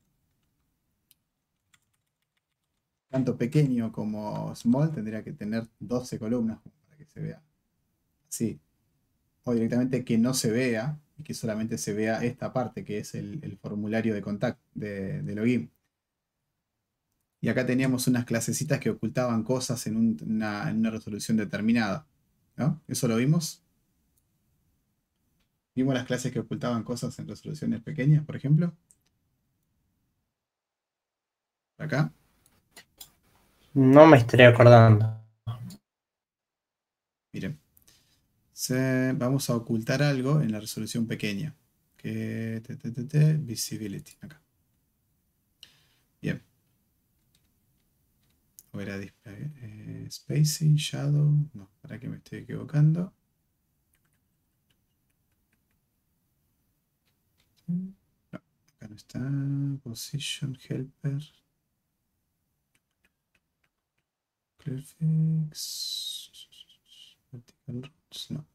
tanto pequeño como small. Tendría que tener doce columnas para que se vea así. O directamente que no se vea y que solamente se vea esta parte que es el, el formulario de contacto de, de login. Y acá teníamos unas clasecitas que ocultaban cosas en, un, una, en una resolución determinada, ¿no? ¿Eso lo vimos? ¿Vimos las clases que ocultaban cosas en resoluciones pequeñas, por ejemplo? Acá. No me estoy acordando. Miren. Se, vamos a ocultar algo en la resolución pequeña. Que te, te, te, te, visibility. Acá. Bien. O era display, eh, spacing, shadow. No, para que me estoy equivocando. No, acá no está. Position, helper. Clearfix. Vertical roots. No.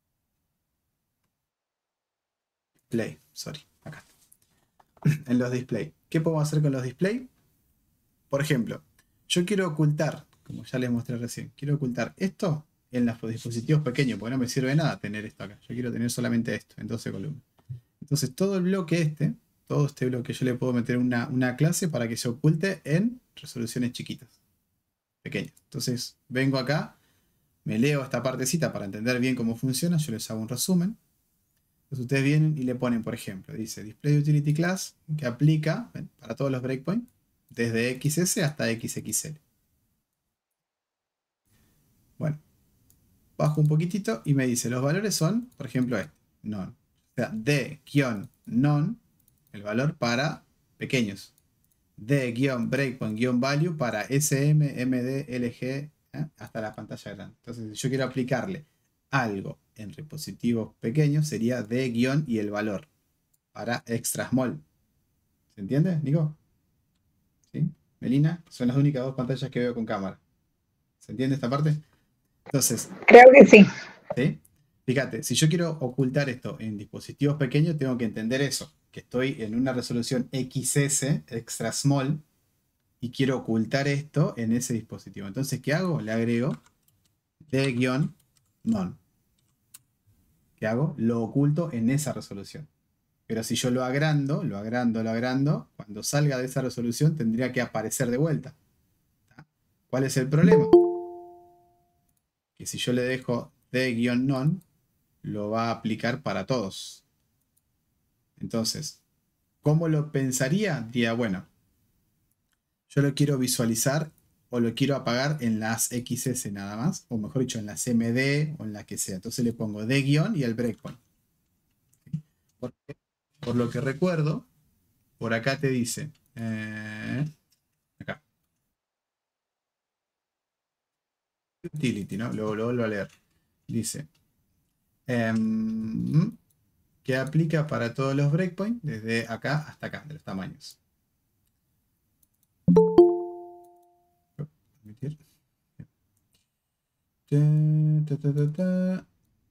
Display, sorry. Acá. En los display. ¿Qué podemos hacer con los display? Por ejemplo, yo quiero ocultar, como ya les mostré recién, quiero ocultar esto en los dispositivos pequeños, porque no me sirve de nada tener esto acá. Yo quiero tener solamente esto, en doce columnas. Entonces todo el bloque este, todo este bloque, yo le puedo meter una, una clase para que se oculte en resoluciones chiquitas, pequeñas. Entonces vengo acá, me leo esta partecita para entender bien cómo funciona, yo les hago un resumen. Entonces ustedes vienen y le ponen, por ejemplo, dice Display Utility Class, que aplica, ¿ven?, para todos los breakpoints, desde X S hasta X X L. Bueno, bajo un poquitito y me dice, los valores son, por ejemplo, este, none. O sea, D-non, el valor para pequeños. D-breakpoint-value para S M, M D, L G, ¿eh?, hasta la pantalla grande. Entonces, si yo quiero aplicarle algo en dispositivos pequeños, sería D- y el valor para extra small. ¿Se entiende, Nico? ¿Sí? Melina, son las únicas dos pantallas que veo con cámara. ¿Se entiende esta parte? Entonces, Creo que sí. ¿Sí? Fíjate, si yo quiero ocultar esto en dispositivos pequeños, tengo que entender eso, que estoy en una resolución X S, extra small, y quiero ocultar esto en ese dispositivo. Entonces, ¿qué hago? Le agrego de-non. ¿Qué hago? Lo oculto en esa resolución. Pero si yo lo agrando, lo agrando, lo agrando, cuando salga de esa resolución tendría que aparecer de vuelta. ¿Cuál es el problema? Que si yo le dejo de-non, lo va a aplicar para todos. Entonces, ¿cómo lo pensaría? Diría, bueno, yo lo quiero visualizar o lo quiero apagar en las X S nada más, o mejor dicho, en las M D o en la que sea. Entonces le pongo de guión y el breakpoint. Por, por lo que recuerdo, por acá te dice, eh, acá, utility, ¿no? Luego lo vuelvo a leer. Dice, um, que aplica para todos los breakpoints, desde acá hasta acá, de los tamaños. Ta, ta, ta, ta.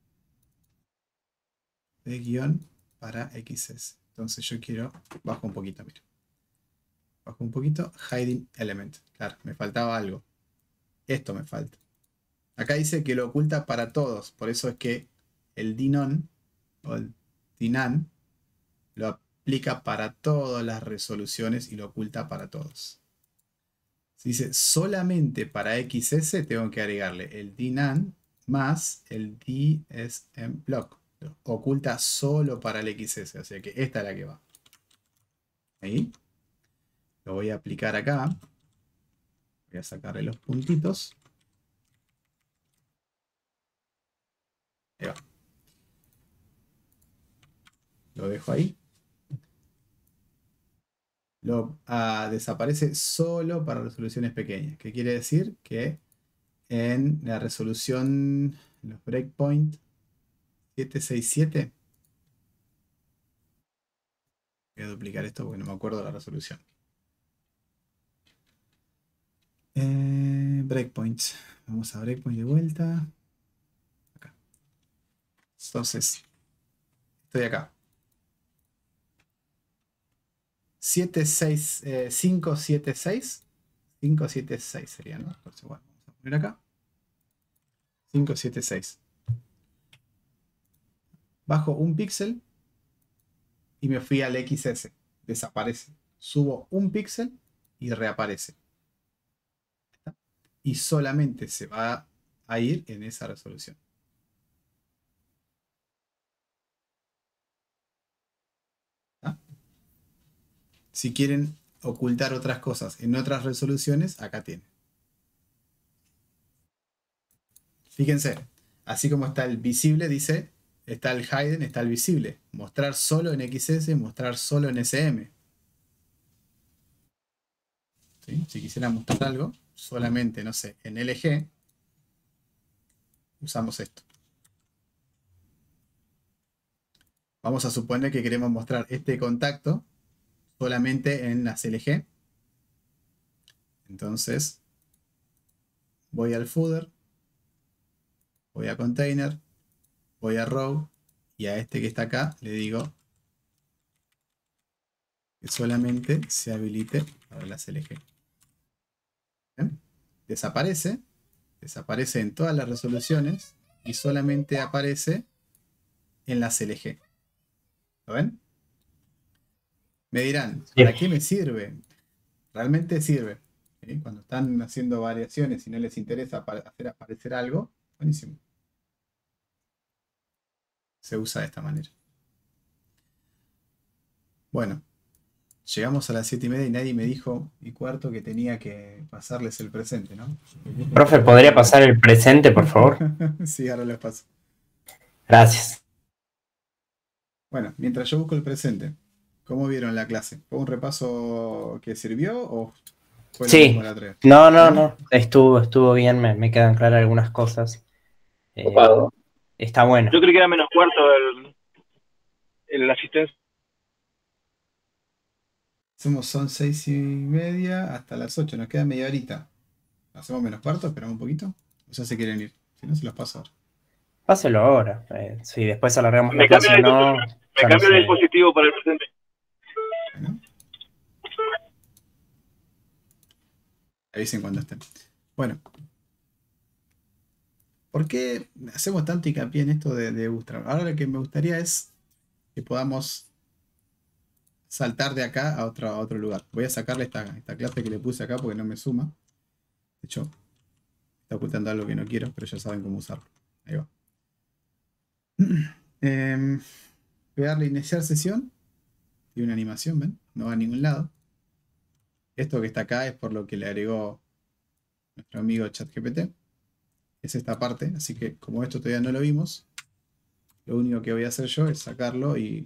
De guión para X S. Entonces yo quiero, bajo un poquito, mira. Bajo un poquito, hiding element. Claro, me faltaba algo. Esto me falta. Acá dice que lo oculta para todos. Por eso es que el dinon o el dinan lo aplica para todas las resoluciones y lo oculta para todos. Si dice solamente para X S, tengo que agregarle el dinan más el dsmblock. Lo oculta solo para el X S. O sea que esta es la que va. Ahí. Lo voy a aplicar acá. Voy a sacarle los puntitos. Ahí va. Lo dejo ahí. Lo ah, desaparece solo para resoluciones pequeñas. ¿Qué quiere decir? Que en la resolución, los breakpoint siete seis siete. Voy a duplicar esto porque no me acuerdo de la resolución. Eh, breakpoints. Vamos a breakpoint de vuelta. Acá. Entonces, estoy acá. siete seis, eh, cinco siete seis. cinco siete seis sería, ¿no? Entonces, bueno, vamos a poner acá. cinco siete seis. Bajo un píxel y me fui al X S. Desaparece. Subo un píxel y reaparece. Y solamente se va a ir en esa resolución. ¿Ah? Si quieren ocultar otras cosas en otras resoluciones, acá tienen. Fíjense, así como está el visible, dice, está el hidden, está el visible. Mostrar solo en X S, mostrar solo en S M. ¿Sí? Si quisiera mostrar algo, solamente, no sé, en L G, usamos esto. Vamos a suponer que queremos mostrar este contacto solamente en las L G. Entonces, voy al footer, voy a container, voy a row, y a este que está acá le digo que solamente se habilite para las L G. ¿Bien? Desaparece, desaparece en todas las resoluciones y solamente aparece en las L G. ¿Lo ven? Me dirán, ¿para qué me sirve? Realmente sirve. ¿Sí? Cuando están haciendo variaciones y no les interesa hacer aparecer algo, buenísimo. Se usa de esta manera. Bueno, llegamos a las siete y media y nadie me dijo y cuarto que tenía que pasarles el presente, ¿no? Profe, ¿podría pasar el presente, por favor? Sí, ahora les paso. Gracias. Bueno, mientras yo busco el presente, ¿cómo vieron la clase? ¿Fue un repaso que sirvió o fue lo Sí. mismo la otra? No, no, no. Estuvo, estuvo bien, me, me quedan claras algunas cosas. Eh, está bueno. Yo creí que era menos cuarto el, el asistencia. Somos, son seis y media hasta las ocho, nos queda media horita. ¿Hacemos menos cuarto? ¿Esperamos un poquito? ¿O ya se quieren ir? Si no, se los paso ahora. Páselo ahora. Eh, si después alargamos Me la clase cambia o el, no, me ya no cambia el sé. dispositivo para el presente. Bueno, avisen cuando estén. Bueno, ¿por qué hacemos tanto hincapié en esto de, de Bootstrap? Ahora lo que me gustaría es que podamos saltar de acá a otro, a otro lugar. Voy a sacarle esta, esta clase que le puse acá porque no me suma. De hecho, está ocultando algo que no quiero, pero ya saben cómo usarlo. Ahí va. Eh, voy a darle iniciar sesión. Tiene una animación, ¿ven? No va a ningún lado. Esto que está acá es por lo que le agregó nuestro amigo ChatGPT. Es esta parte, así que como esto todavía no lo vimos, lo único que voy a hacer yo es sacarlo y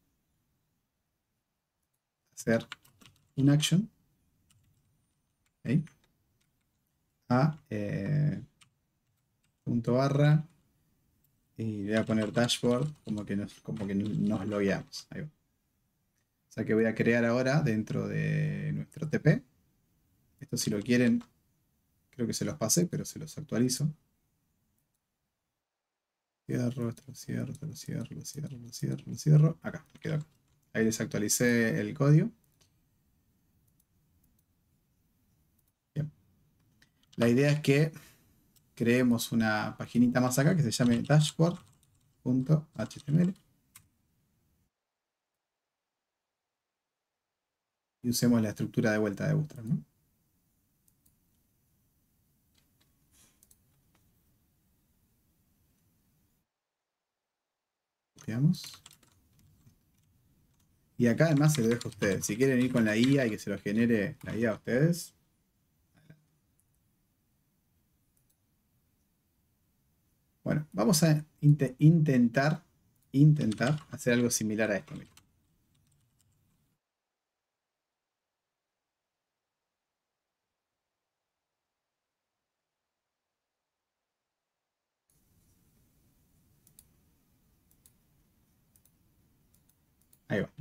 hacer un action. ¿Okay? A eh, punto barra y le voy a poner dashboard como que nos, como que nos logueamos. Ahí va. O sea que voy a crear ahora dentro de nuestro T P. Esto si lo quieren, creo que se los pasé, pero se los actualizo. Cierro, esto lo cierro, esto lo cierro, lo cierro, lo cierro, lo cierro. Acá, quedó acá. Ahí les actualicé el código. Bien. La idea es que creemos una paginita más acá que se llame dashboard punto H T M L. Y usemos la estructura de vuelta de Bootstrap, ¿no? Copiamos. Y acá además se lo dejo a ustedes. Si quieren ir con la I A y que se lo genere la I A a ustedes. Bueno, vamos a int intentar, intentar hacer algo similar a esto. Mira. Ahí va.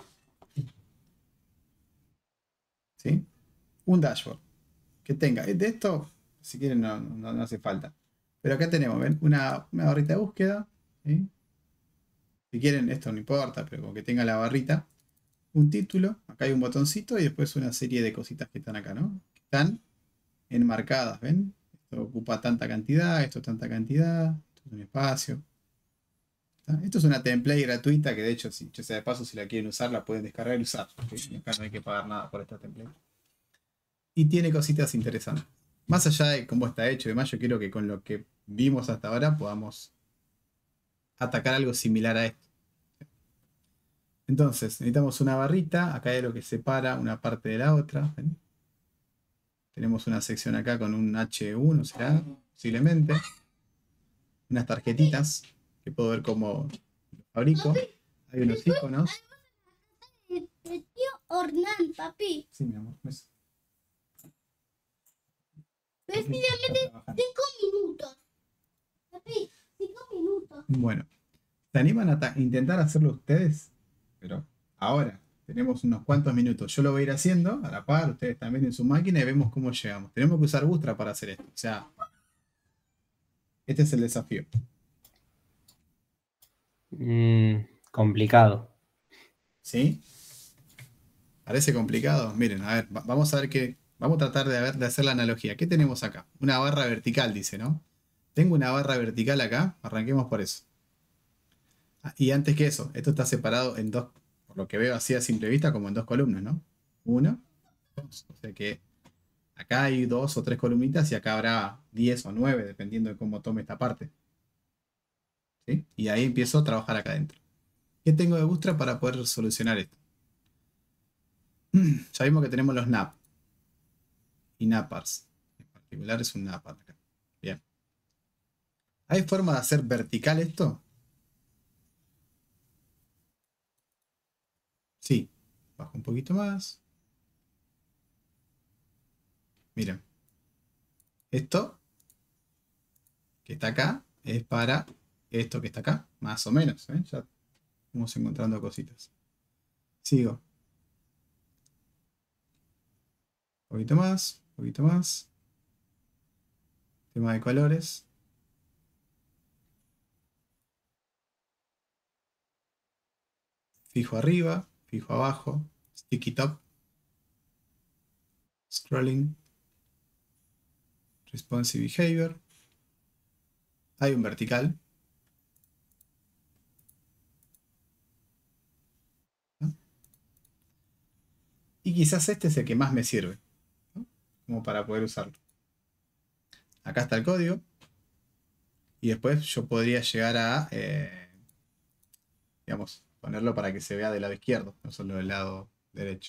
¿Sí? Un dashboard. Que tenga. De esto, si quieren, no, no, no hace falta. Pero acá tenemos, ¿ven? Una, una barrita de búsqueda. ¿Sí? Si quieren, esto no importa, pero como que tenga la barrita. Un título. Acá hay un botoncito y después una serie de cositas que están acá, ¿no? Que están enmarcadas, ¿ven? Esto ocupa tanta cantidad, esto tanta cantidad, esto es un espacio. ¿Está? Esto es una template gratuita que de hecho, si ya sea de paso, si la quieren usar, la pueden descargar y usar. ¿Okay? Acá no hay que pagar nada por esta template. Y tiene cositas interesantes. Más allá de cómo está hecho y demás, yo quiero que con lo que vimos hasta ahora podamos atacar algo similar a esto. Entonces, necesitamos una barrita. Acá hay lo que separa una parte de la otra. ¿Ven? Tenemos una sección acá con un H uno, será, posiblemente. Unas tarjetitas que puedo ver cómo lo fabrico. Hay unos iconos. El tío Ornán, papi. Sí, mi amor. ¿Ves? Precisamente cinco minutos. Papi, cinco minutos. Bueno, ¿se animan a intentar hacerlo ustedes? Pero ahora tenemos unos cuantos minutos. Yo lo voy a ir haciendo a la par, ustedes también en su máquina y vemos cómo llegamos. Tenemos que usar Bootstrap para hacer esto. O sea, este es el desafío. Mm, complicado. ¿Sí? ¿Parece complicado? Miren, a ver, vamos a ver qué. Vamos a tratar de, ver, de hacer la analogía. ¿Qué tenemos acá? Una barra vertical, dice, ¿no? Tengo una barra vertical acá. Arranquemos por eso. Ah, y antes que eso, esto está separado en dos, por lo que veo así a simple vista, como en dos columnas, ¿no? Uno, dos. O sea que acá hay dos o tres columnitas y acá habrá diez o nueve, dependiendo de cómo tome esta parte. ¿Sí? Y ahí empiezo a trabajar acá adentro. ¿Qué tengo de Bootstrap para poder solucionar esto? Ya vimos que tenemos los nap y nappers. En particular es un napper acá. Bien. ¿Hay forma de hacer vertical esto? Sí. Bajo un poquito más. Miren. Esto que está acá es para esto que está acá. Más o menos. ¿eh? Ya vamos encontrando cositas. Sigo. Un poquito más. Un poquito más. Tema de colores. fijo arriba, fijo abajo, sticky top, scrolling, responsive behavior. Hay un vertical. ¿No? Y quizás este es el que más me sirve, ¿no? Como para poder usarlo. Acá está el código. Y después yo podría llegar a, eh, digamos, ponerlo para que se vea del lado izquierdo, no solo del lado derecho.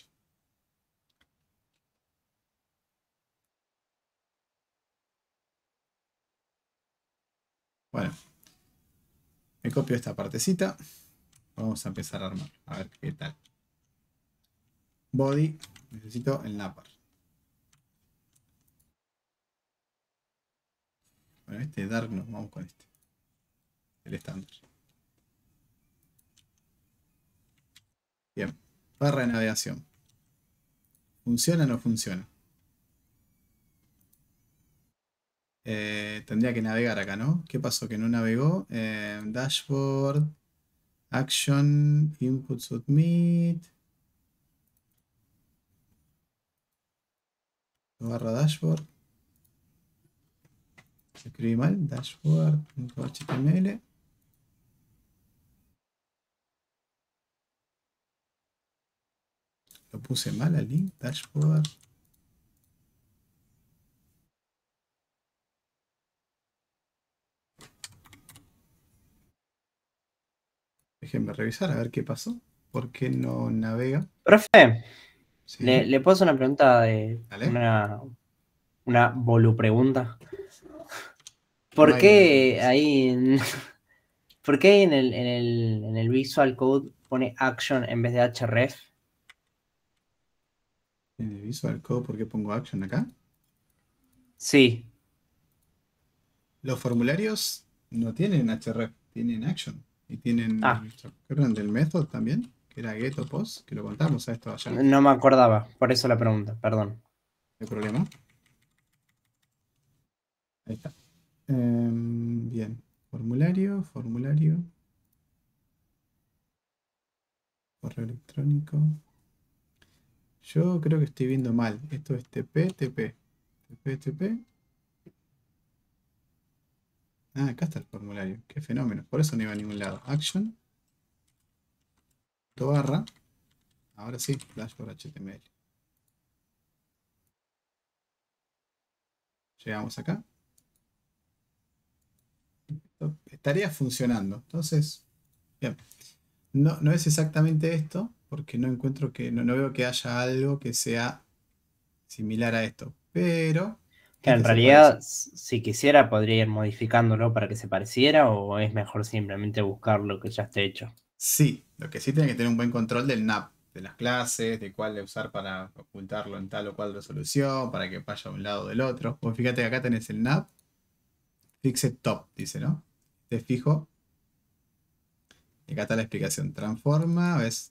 Bueno, me copio esta partecita. Vamos a empezar a armar. A ver qué tal. Body. Necesito el napper. Bueno, este dark no. Vamos con este. El estándar. Bien. Barra de navegación. ¿Funciona o no funciona? Eh, tendría que navegar acá, ¿no? ¿Qué pasó? Que no navegó. Eh, dashboard. Action. Input submit. Barra dashboard. Escribí mal. Dashboard.html. Lo puse mal al link. Dashboard. Déjenme revisar a ver qué pasó. ¿Por qué no navega? Profe, Sí. le, le puedo hacer una pregunta de Dale. una, una volupregunta. No ¿Por hay qué volupreguntas. ahí en, ¿por qué en el, en, el, en el Visual Code pone action en vez de href? En el Visual Code, ¿por qué pongo action acá? Sí. Los formularios no tienen href, tienen action. Y tienen Ah, el, ¿se acuerdan del method también? Que era get o post, que lo contamos a esto allá. No no me acordaba, por eso la pregunta, perdón. hay problema. Ahí está. Em, bien. Formulario, formulario. Correo electrónico. Yo creo que estoy viendo mal. Esto es T P, T P. T P, T P. Ah, acá está el formulario. Qué fenómeno. Por eso no iba a ningún lado. Action. Barra. Ahora sí, dashboard H T M L. Llegamos acá. Estaría funcionando. Entonces, bien. No, no es exactamente esto, porque no encuentro que, no, no veo que haya algo que sea similar a esto. Pero Que en este se realidad, parece. s- si quisiera, podría ir modificándolo para que se pareciera, o es mejor simplemente buscar lo que ya esté hecho. Sí, lo que sí tiene que tener un buen control del nap, de las clases, de cuál usar para ocultarlo en tal o cual resolución, para que vaya a un lado o del otro. Pues fíjate que acá tenés el nap, fixed top, dice, ¿no? Te fijo. Y acá está la explicación. Transforma, ¿ves?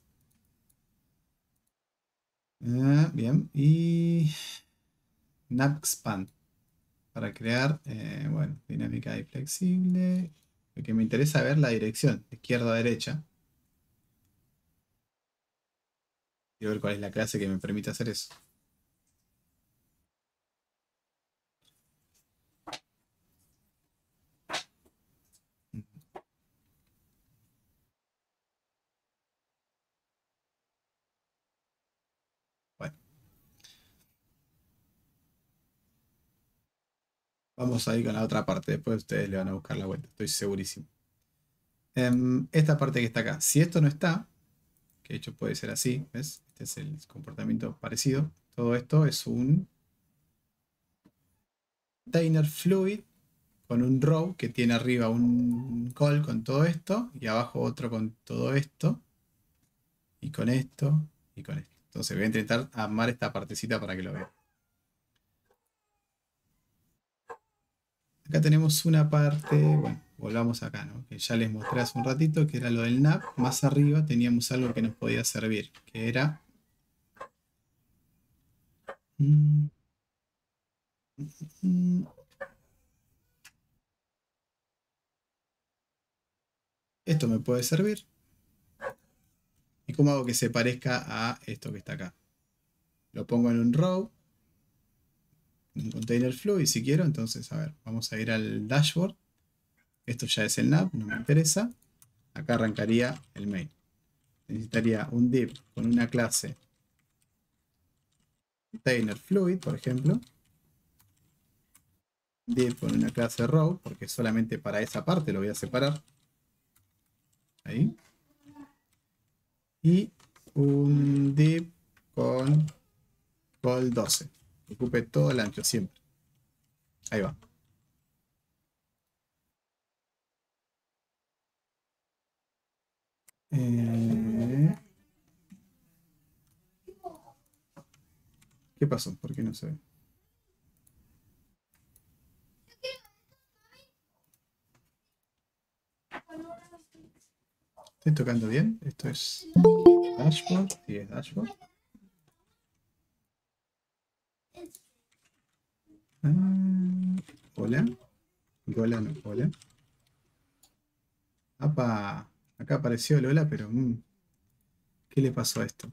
Ah, bien. Y nap expand. Para crear, eh, bueno, dinámica y flexible. Lo que me interesa es ver la dirección, de izquierda a derecha. Quiero ver cuál es la clase que me permite hacer eso. Bueno, vamos a ir con la otra parte. Después ustedes le van a buscar la vuelta, estoy segurísimo. Em, esta parte que está acá. Si esto no está, que de hecho puede ser así, ¿ves? Este es el comportamiento parecido. Todo esto es un container fluid con un row que tiene arriba un call con todo esto y abajo otro con todo esto y con esto y con esto. Entonces voy a intentar armar esta partecita para que lo vean. Acá tenemos una parte, bueno, volvamos acá, ¿no? Que ya les mostré hace un ratito, que era lo del nap. Más arriba teníamos algo que nos podía servir, que era... Mm, mm, esto me puede servir. Y cómo hago que se parezca a esto que está acá. Lo pongo en un row, un container fluid si quiero. Entonces, a ver, vamos a ir al dashboard. Esto ya es el nav, no me interesa. Acá arrancaría el main. Necesitaría un div con una clase container fluid, por ejemplo. Div con una clase row, porque solamente para esa parte lo voy a separar. Ahí. Y un div con call doce. Que ocupe todo el ancho siempre. Ahí va. Eh... ¿Qué pasó? ¿Por qué no se ve? ¿Estoy tocando bien? Esto es dashboard. Sí, es dashboard. Ah, hola. Hola, no, hola. ¡Apa! Acá apareció Lola, pero... Mm, ¿qué le pasó a esto?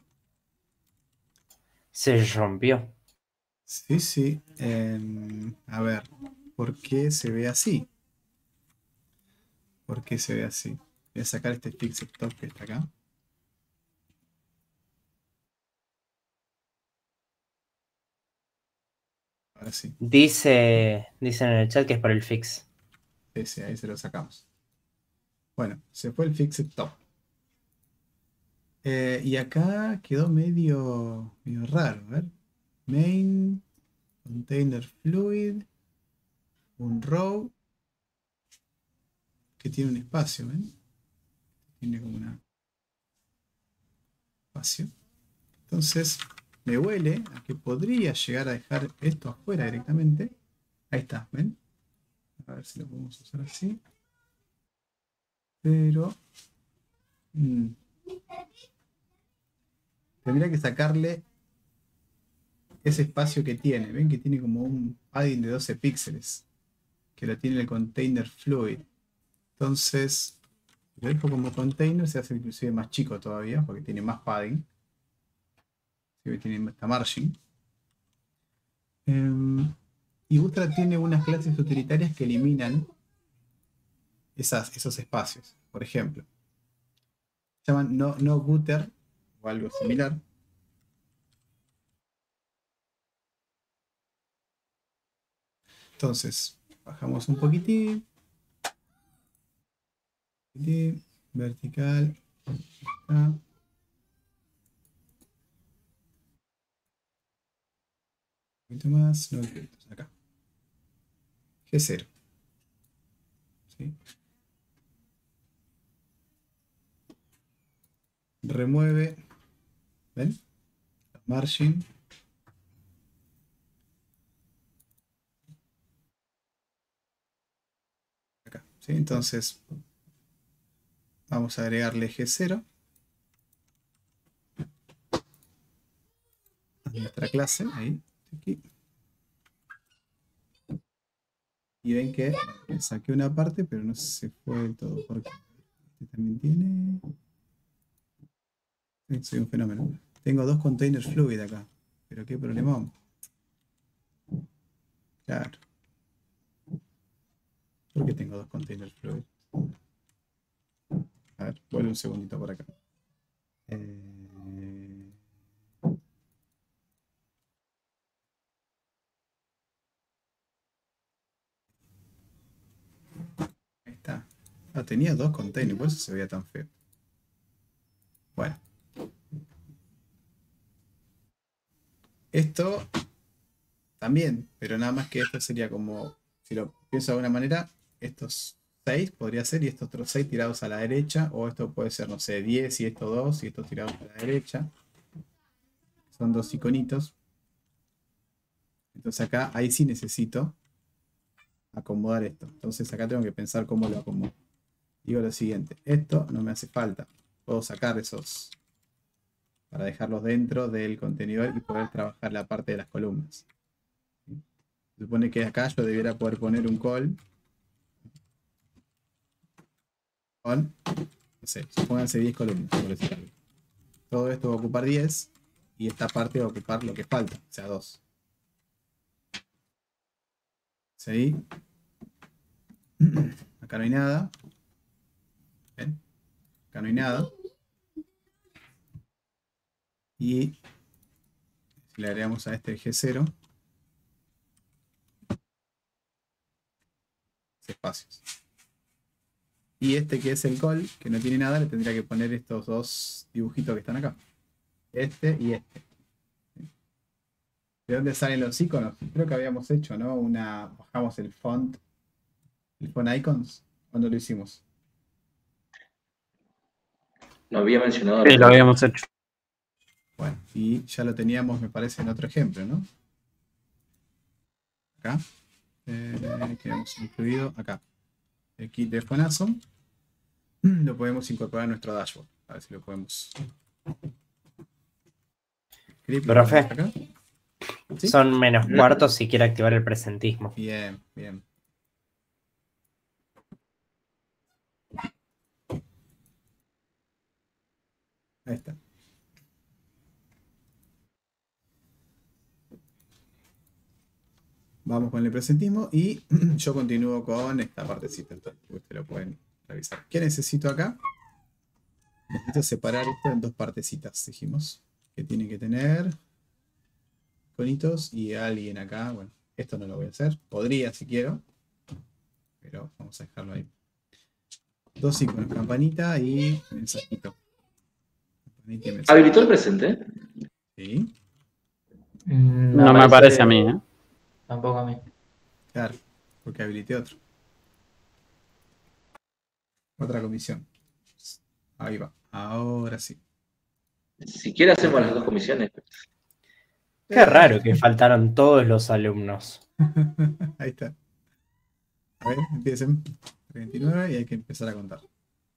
Se rompió. Sí, sí. Eh, a ver, ¿por qué se ve así? ¿Por qué se ve así? Voy a sacar este fixed top que está acá. Ahora sí. Dice, dicen en el chat que es por el fix. Sí, sí, ahí se lo sacamos. Bueno, se fue el fixed top. Eh, y acá quedó medio, medio raro. A ver. Main, container fluid, un row que tiene un espacio, ¿ven? Tiene como un espacio. Entonces, me huele a que podría llegar a dejar esto afuera directamente. Ahí está, ¿ven? A ver si lo podemos usar así. Pero... Mmm, tendría que sacarle ese espacio que tiene. Ven que tiene como un padding de doce píxeles. Que lo tiene el container fluid. Entonces, si lo dejo como container, se hace inclusive más chico todavía, porque tiene más padding. Tiene esta margin. Um, y Bootstrap tiene unas clases utilitarias que eliminan esas, esos espacios. Por ejemplo, se llaman no, no gutter o algo similar. Entonces, bajamos un poquitín. Vertical. Acá. Un poquito más. No, acá. G cero. ¿Sí? Remueve. ¿Ven? La margin. Acá. ¿Sí? Entonces, vamos a agregarle G cero a nuestra clase. Ahí. Aquí. Y ven que le saqué una parte, pero no se fue del todo. Porque este también tiene. Sí, soy un fenómeno. Tengo dos containers fluid acá. Pero qué problemón. Claro. ¿Por qué tengo dos containers fluid? A ver, vuelve un segundito por acá. Eh... Ahí está. Ah, tenía dos containers, por eso se veía tan feo. Bueno. Esto también, pero nada más que esto sería como, si lo pienso de alguna manera, estos seis podría ser y estos otros seis tirados a la derecha, o esto puede ser, no sé, diez y estos dos y estos tirados a la derecha. Son dos iconitos. Entonces acá, ahí sí necesito acomodar esto. Entonces acá tengo que pensar cómo lo acomodo. Digo lo siguiente, esto no me hace falta. Puedo sacar esos para dejarlos dentro del contenedor y poder trabajar la parte de las columnas. ¿Sí? Se supone que acá yo debiera poder poner un call con, no sé, supónganse diez columnas, por decir algo. Todo esto va a ocupar diez y esta parte va a ocupar lo que falta, o sea, dos. ¿Sí? Acá no hay nada. ¿Ven? Acá no hay nada. Y si le agregamos a este el G cero, espacios. Y este que es el call, que no tiene nada, le tendría que poner estos dos dibujitos que están acá. Este y este. ¿De dónde salen los iconos? Creo que habíamos hecho, ¿no? Una. Bajamos el font. El font icons. ¿Cuándo lo hicimos? No había mencionado. Sí, lo habíamos hecho. Bueno, y ya lo teníamos, me parece, en otro ejemplo, ¿no? Acá. Eh, que hemos incluido acá. El kit de fonazo. Lo podemos incorporar a nuestro dashboard. A ver si lo podemos. Script, lo Profe, ponemos acá. ¿Sí? son menos cuartos si quiere activar el presentismo. Bien, bien. Ahí está. Vamos con el presentismo y yo continúo con esta partecita. Entonces, ustedes lo pueden revisar. ¿Qué necesito acá? Necesito separar esto en dos partecitas, dijimos. Que tiene que tener iconitos y alguien acá. Bueno, esto no lo voy a hacer. Podría si quiero. Pero vamos a dejarlo ahí. Dos iconos, campanita y mensajito. Campanita y mensajito. ¿Habilitó el presente? Sí. Mm, No me aparece a mí, ¿eh? Tampoco a mí. Claro, porque habilité otro. Otra comisión. Ahí va. Ahora sí. Si quiere hacemos las dos comisiones. Qué raro que faltaron todos los alumnos. Ahí está. A ver, empiecen. veintinueve y hay que empezar a contar.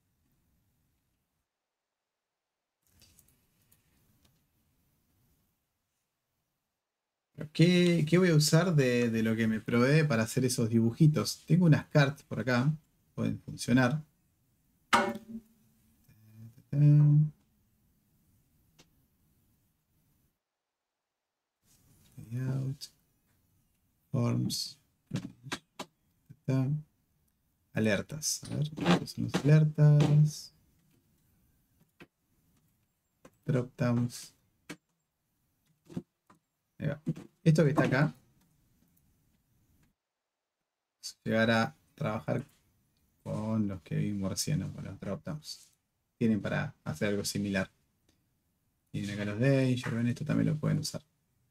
¿Qué, qué voy a usar de, de lo que me provee para hacer esos dibujitos? Tengo unas cartas por acá. Pueden funcionar. Layout. Forms. Alertas. A ver, estas son las alertas. Drop downs. Ahí va. Esto que está acá. Llegar a trabajar con los que vimos recién, ¿no? Con los drop downs. Tienen para hacer algo similar. Tienen acá los danger, ven, esto también lo pueden usar.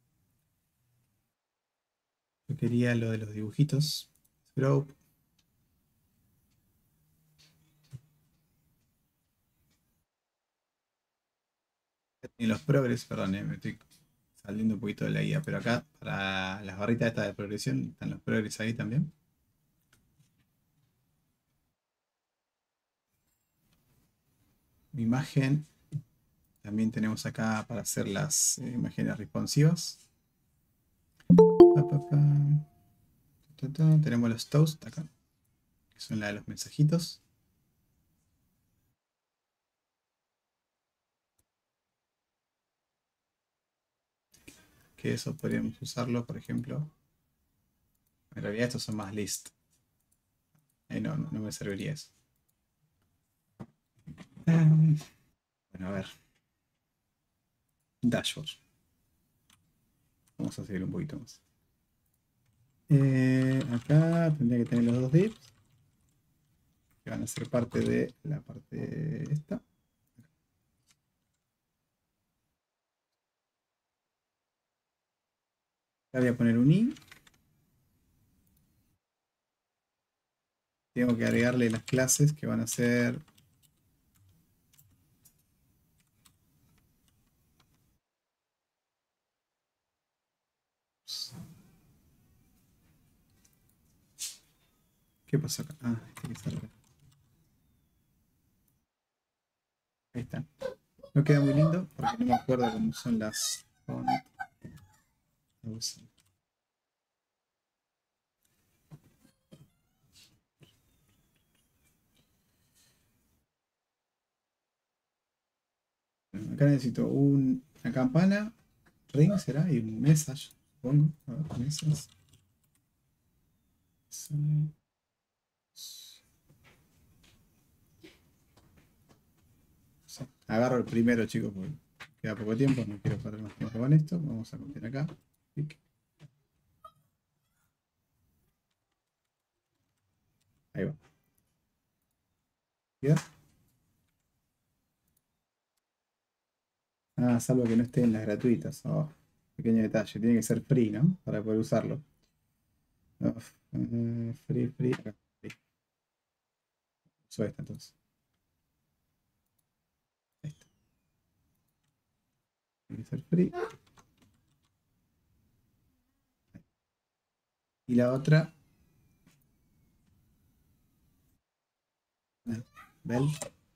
Yo quería lo de los dibujitos. Group. Y los progres, perdón, eh, me estoy saliendo un poquito de la guía, pero acá para las barritas estas de progresión están los progres ahí también. Imagen. También tenemos acá para hacer las eh, imágenes responsivas. Pa, pa, pa. Ta, ta. Tenemos los toast acá, que son la de los mensajitos. Que eso podríamos usarlo, por ejemplo. En realidad estos son más list. Ahí no, no, no me serviría eso. Um, bueno, a ver. Dashboard. Vamos a seguir un poquito más. Eh, acá tendría que tener los dos divs. Que van a ser parte de la parte esta. Acá voy a poner un i. Tengo que agregarle las clases que van a ser ¿qué pasó acá? Ah, este que está acá. Ahí están. No queda muy lindo porque no me acuerdo cómo son las font. Acá necesito un, una campana, ring será, y un message, supongo. A ver, message. Sí. Agarro el primero, chicos, porque queda poco tiempo, no quiero perder más tiempo con esto. Vamos a copiar acá. Clic. Ahí va. ¿Queda? Ah, salvo que no esté en las gratuitas. Oh, pequeño detalle, tiene que ser free, ¿no? Para poder usarlo. Oh, uh, free, free. Acá, free. Uso esta entonces. Esta. Tiene que ser free. Y la otra. Belt.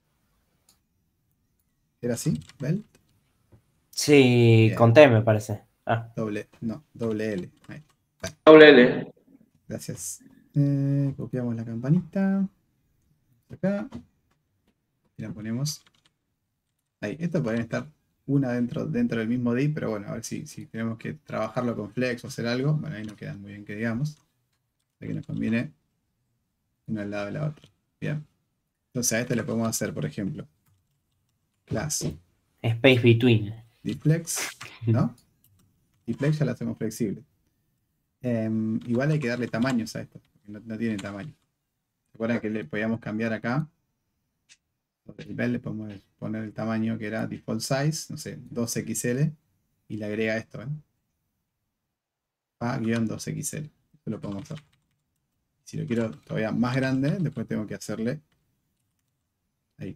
¿Era así? Belt. Sí, Bien. con T me parece. Ah, Doble, no, doble L. Ahí. Doble L. Gracias. Eh, copiamos la campanita. Acá. Y la ponemos. Ahí. Esto pueden estar una dentro, dentro del mismo div, pero bueno, a ver si, si tenemos que trabajarlo con flex o hacer algo. Bueno, ahí no quedan muy bien que digamos. Así que nos conviene una al lado de la otra. Bien. Entonces a este le podemos hacer, por ejemplo, class Space Between. deflex, ¿no? Deflex ya la hacemos flexible. Eh, igual hay que darle tamaños a esto, porque no, no tiene tamaño. ¿Se acuerdan que le podíamos cambiar acá? Sobre el bel le podemos poner el tamaño que era default size, no sé, dos equis ele, y le agrega esto, ¿eh? A dos equis ele. Esto lo podemos hacer. Si lo quiero todavía más grande, después tengo que hacerle ahí.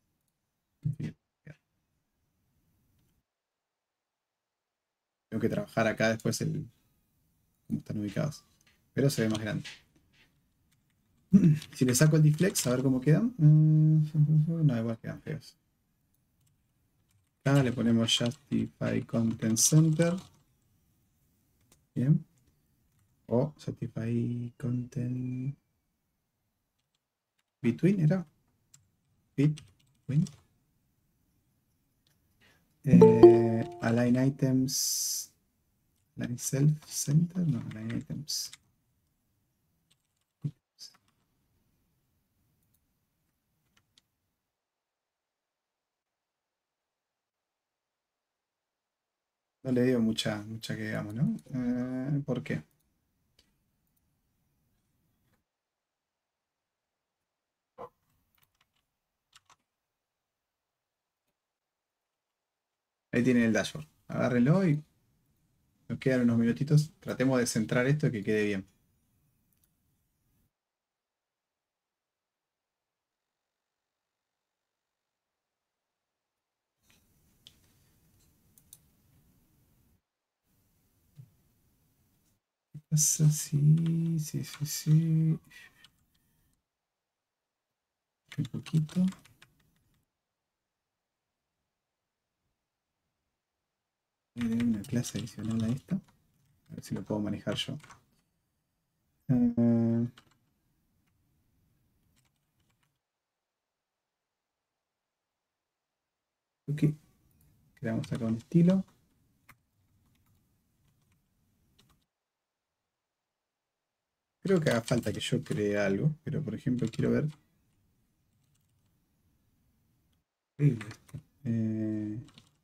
Tengo que trabajar acá después el cómo están ubicados. Pero se ve más grande. Si le saco el deflex, a ver cómo quedan. No, igual quedan feos. Acá le ponemos Justify Content Center. Bien. O Justify Content Between, ¿era? Between. Eh, align Items. Align Self Center. No, Align Items. No le dio mucha, mucha que digamos, ¿no? Eh, ¿por qué? Ahí tienen el dashboard. Agárrenlo y nos quedan unos minutitos. Tratemos de centrar esto y que quede bien. ¿Qué pasa? Sí, sí, sí, sí. Un poquito. Voy a tener una clase adicional a esta. A ver si lo puedo manejar yo. Uh, ok. Creamos acá un estilo. Creo que haga falta que yo cree algo, pero por ejemplo quiero ver. Horrible esto. Eh,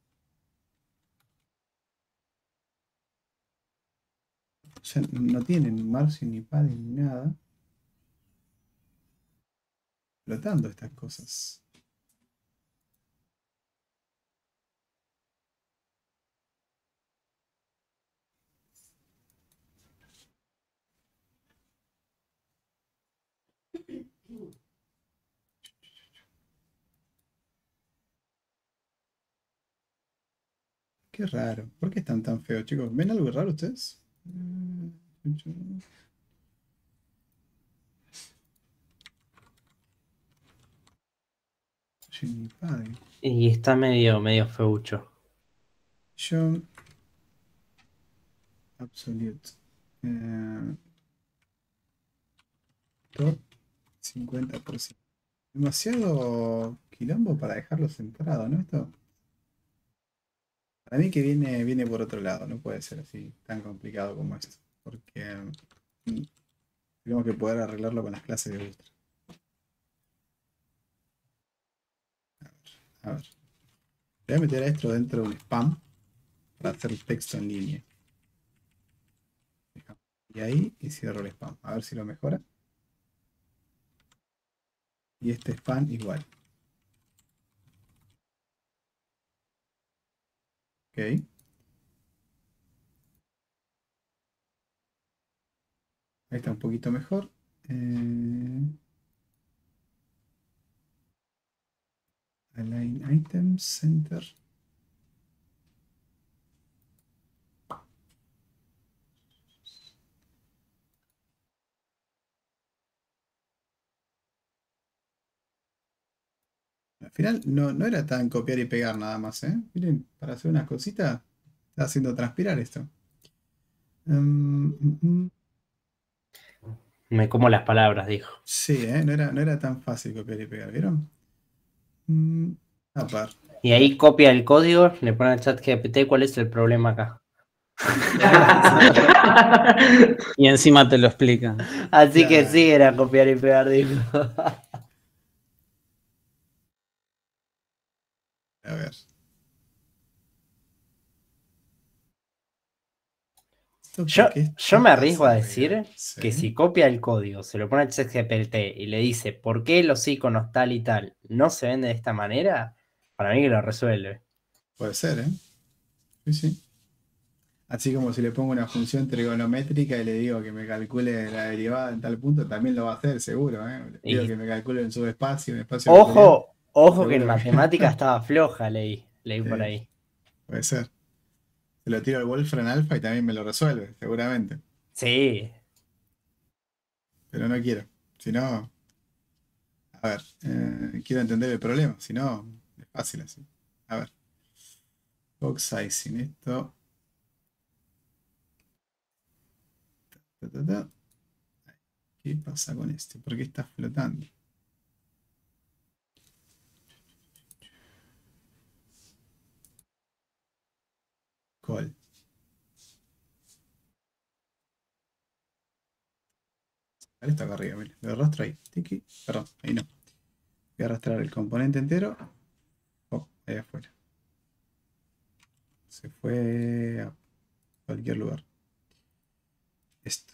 ya no tienen margin ni padding ni nada. Flotando estas cosas. Qué raro. ¿Por qué están tan feos, chicos? ¿Ven algo raro ustedes? y está medio, medio feucho. John Absolute. Eh, top cincuenta por ciento. Demasiado quilombo para dejarlo centrado, ¿no? Esto. Para mí que viene, viene por otro lado, no puede ser así tan complicado como esto. Porque mm, tenemos que poder arreglarlo con las clases de Bootstrap. A ver. Voy a meter esto dentro de un spam para hacer texto en línea. Y ahí y cierro el spam. A ver si lo mejora. Y este spam igual. Ok. Ahí está un poquito mejor. Eh, align items, center. Al final no, no era tan copiar y pegar nada más, ¿eh? Miren, para hacer unas cositas, está haciendo transpirar esto. Um, mm, mm. Me como las palabras, dijo. Sí, ¿eh? No era, no era tan fácil copiar y pegar, ¿vieron? Mm, a par. Y ahí copia el código, le pone al chat G P T cuál es el problema acá. Y encima te lo explican. Así Claro. que sí, era copiar y pegar, dijo. A ver. ¿Esto Yo, por qué está yo me arriesgo a así, decir Regan? Sí. que si copia el código, se lo pone al chat G P T y le dice por qué los iconos tal y tal no se venden de esta manera, para mí que lo resuelve. Puede ser, ¿eh? Sí, sí. Así como si le pongo una función trigonométrica y le digo que me calcule la derivada en tal punto, también lo va a hacer, seguro, ¿eh? Le pido Y- que me calcule en subespacio, en espacio vectorial. Ojo, ojo que en Seguro que- matemática estaba floja, leí, leí por Sí. ahí. Puede ser. Se lo tiro al Wolfram Alpha y también me lo resuelve, seguramente. Sí, Pero no quiero. Si no. A ver, eh, quiero entender el problema. Si no, es fácil así. A ver. Box sizing, esto. Ta, ta, ta. ¿Qué pasa con este? ¿Por qué está flotando? Call. Vale, está acá arriba, mira. Lo arrastro ahí. Tiki. Perdón, ahí no. Voy a arrastrar el componente entero. Oh, ahí afuera. Se fue a cualquier lugar. Esto.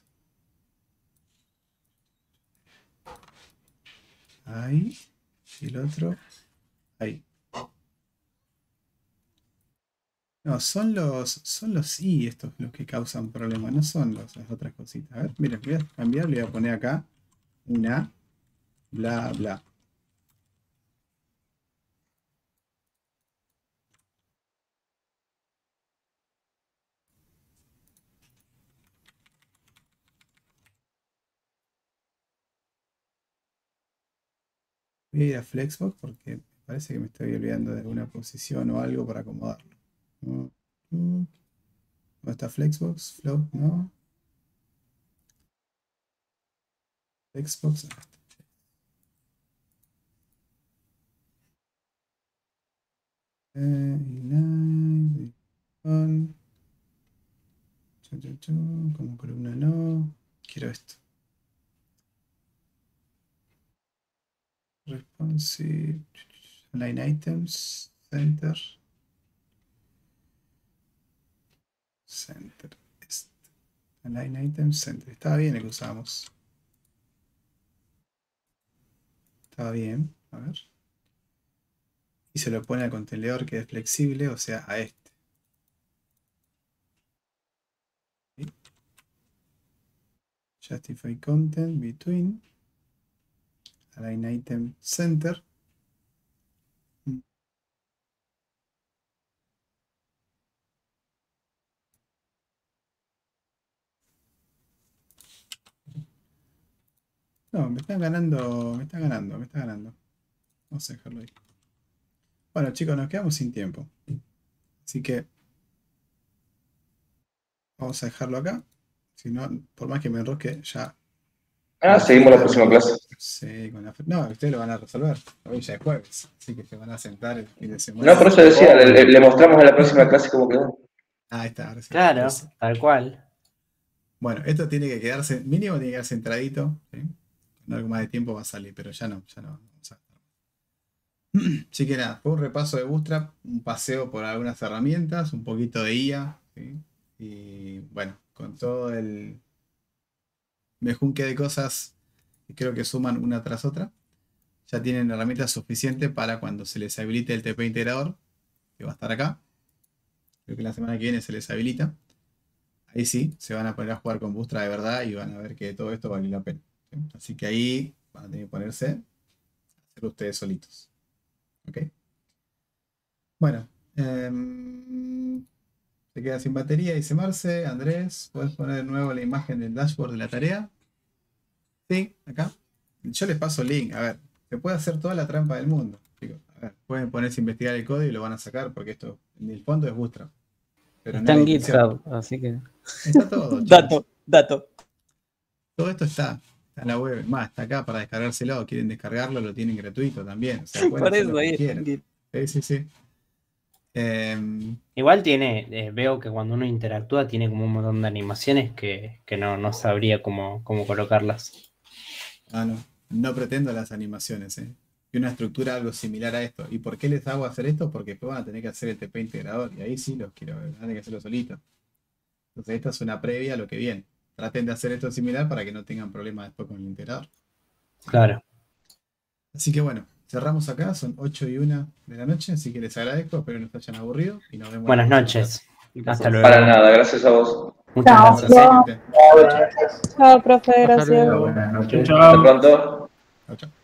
Ahí. Y el otro. Ahí. No, son los, son los i estos los que causan problemas, no son los- las otras cositas. A ver, miren, voy a cambiar, le voy a poner acá una bla bla. Voy a ir a Flexbox porque me parece que me estoy olvidando de alguna posición o algo para acomodarlo. No, no. ¿Dónde está Flexbox? Flow, no. Flexbox. Acá está. Eh, inline, on. Chu, chu, chu, como columna no. Quiero esto. Responsive. Align items. Center. Center. Este. Align items. Center. Estaba bien el que usamos. Estaba bien. A ver. Y se lo pone al contenedor que es flexible, o sea, a este. ¿Sí? Justify content between. Align item center. No, me están ganando, me están ganando, me están ganando. Vamos a dejarlo ahí. Bueno, chicos, nos quedamos sin tiempo. Así que vamos a dejarlo acá. Si no, por más que me enrosque, ya Ah, seguimos la próxima clase. Sí, con la... No, ustedes lo van a resolver. Hoy ya es jueves, así que se van a sentar el fin de semana. No, por eso decía, le, le mostramos en la próxima clase cómo quedó. Ah, ahí está. Ahora sí. Claro, Eso. tal cual. Bueno, esto tiene que quedarse, mínimo tiene que quedarse entradito. ¿Sí? Con algo más de tiempo va a salir, pero ya no, ya no. Vamos a... Así que nada, fue un repaso de Bootstrap, un paseo por algunas herramientas, un poquito de I A, ¿sí? Y bueno, con todo el mejunque de cosas que creo que suman una tras otra, ya tienen herramientas suficientes para cuando se les habilite el T P integrador, que va a estar acá. Creo que la semana que viene se les habilita. Ahí sí, se van a poner a jugar con Bootstrap de verdad y van a ver que todo esto vale la pena. ¿Sí? Así que ahí van a tener que ponerse a hacer ustedes solitos. ¿Ok? Bueno, eh, se queda sin batería, dice Marce. Andrés, ¿puedes poner de nuevo la imagen del dashboard de la tarea? Sí, acá. Yo les paso el link. A ver, se puede hacer toda la trampa del mundo. Chicos. A ver, pueden ponerse a investigar el código y lo van a sacar porque esto en el fondo es Bootstrap. Pero Está no en es intención. GitHub, así que. Está todo. Chicos. Dato, dato. Todo esto está. Está en la web. Más, está acá para descargárselo. Quieren descargarlo, lo tienen gratuito también. O sea, pueden Por hacer eso lo que ahí está en quieran. Git. Sí, sí, sí. Em, Igual tiene, eh, veo que cuando uno interactúa tiene como un montón de animaciones que, que no, no sabría cómo, cómo colocarlas. Ah, no. No pretendo las animaciones, ¿eh? Y una estructura algo similar a esto. ¿Y por qué les hago hacer esto? Porque después van a tener que hacer el T P integrador. Y ahí sí los quiero ver. Van a tener que hacerlo solito. Entonces esta es una previa a lo que viene. Traten de hacer esto similar para que no tengan problemas después con el integrador. Claro. Así que bueno, cerramos acá. Son ocho y una de la noche. Así que les agradezco. Espero que no se hayan aburrido. Y nos vemos Buenas la próxima noches. clase. Hasta luego. Para nada, gracias a vos. Muchas Chao. gracias. Abrazo, gente. Chao, chao. Chao, profe, Hasta gracias. luego. Buenas noches. Hasta pronto. Chao, chao.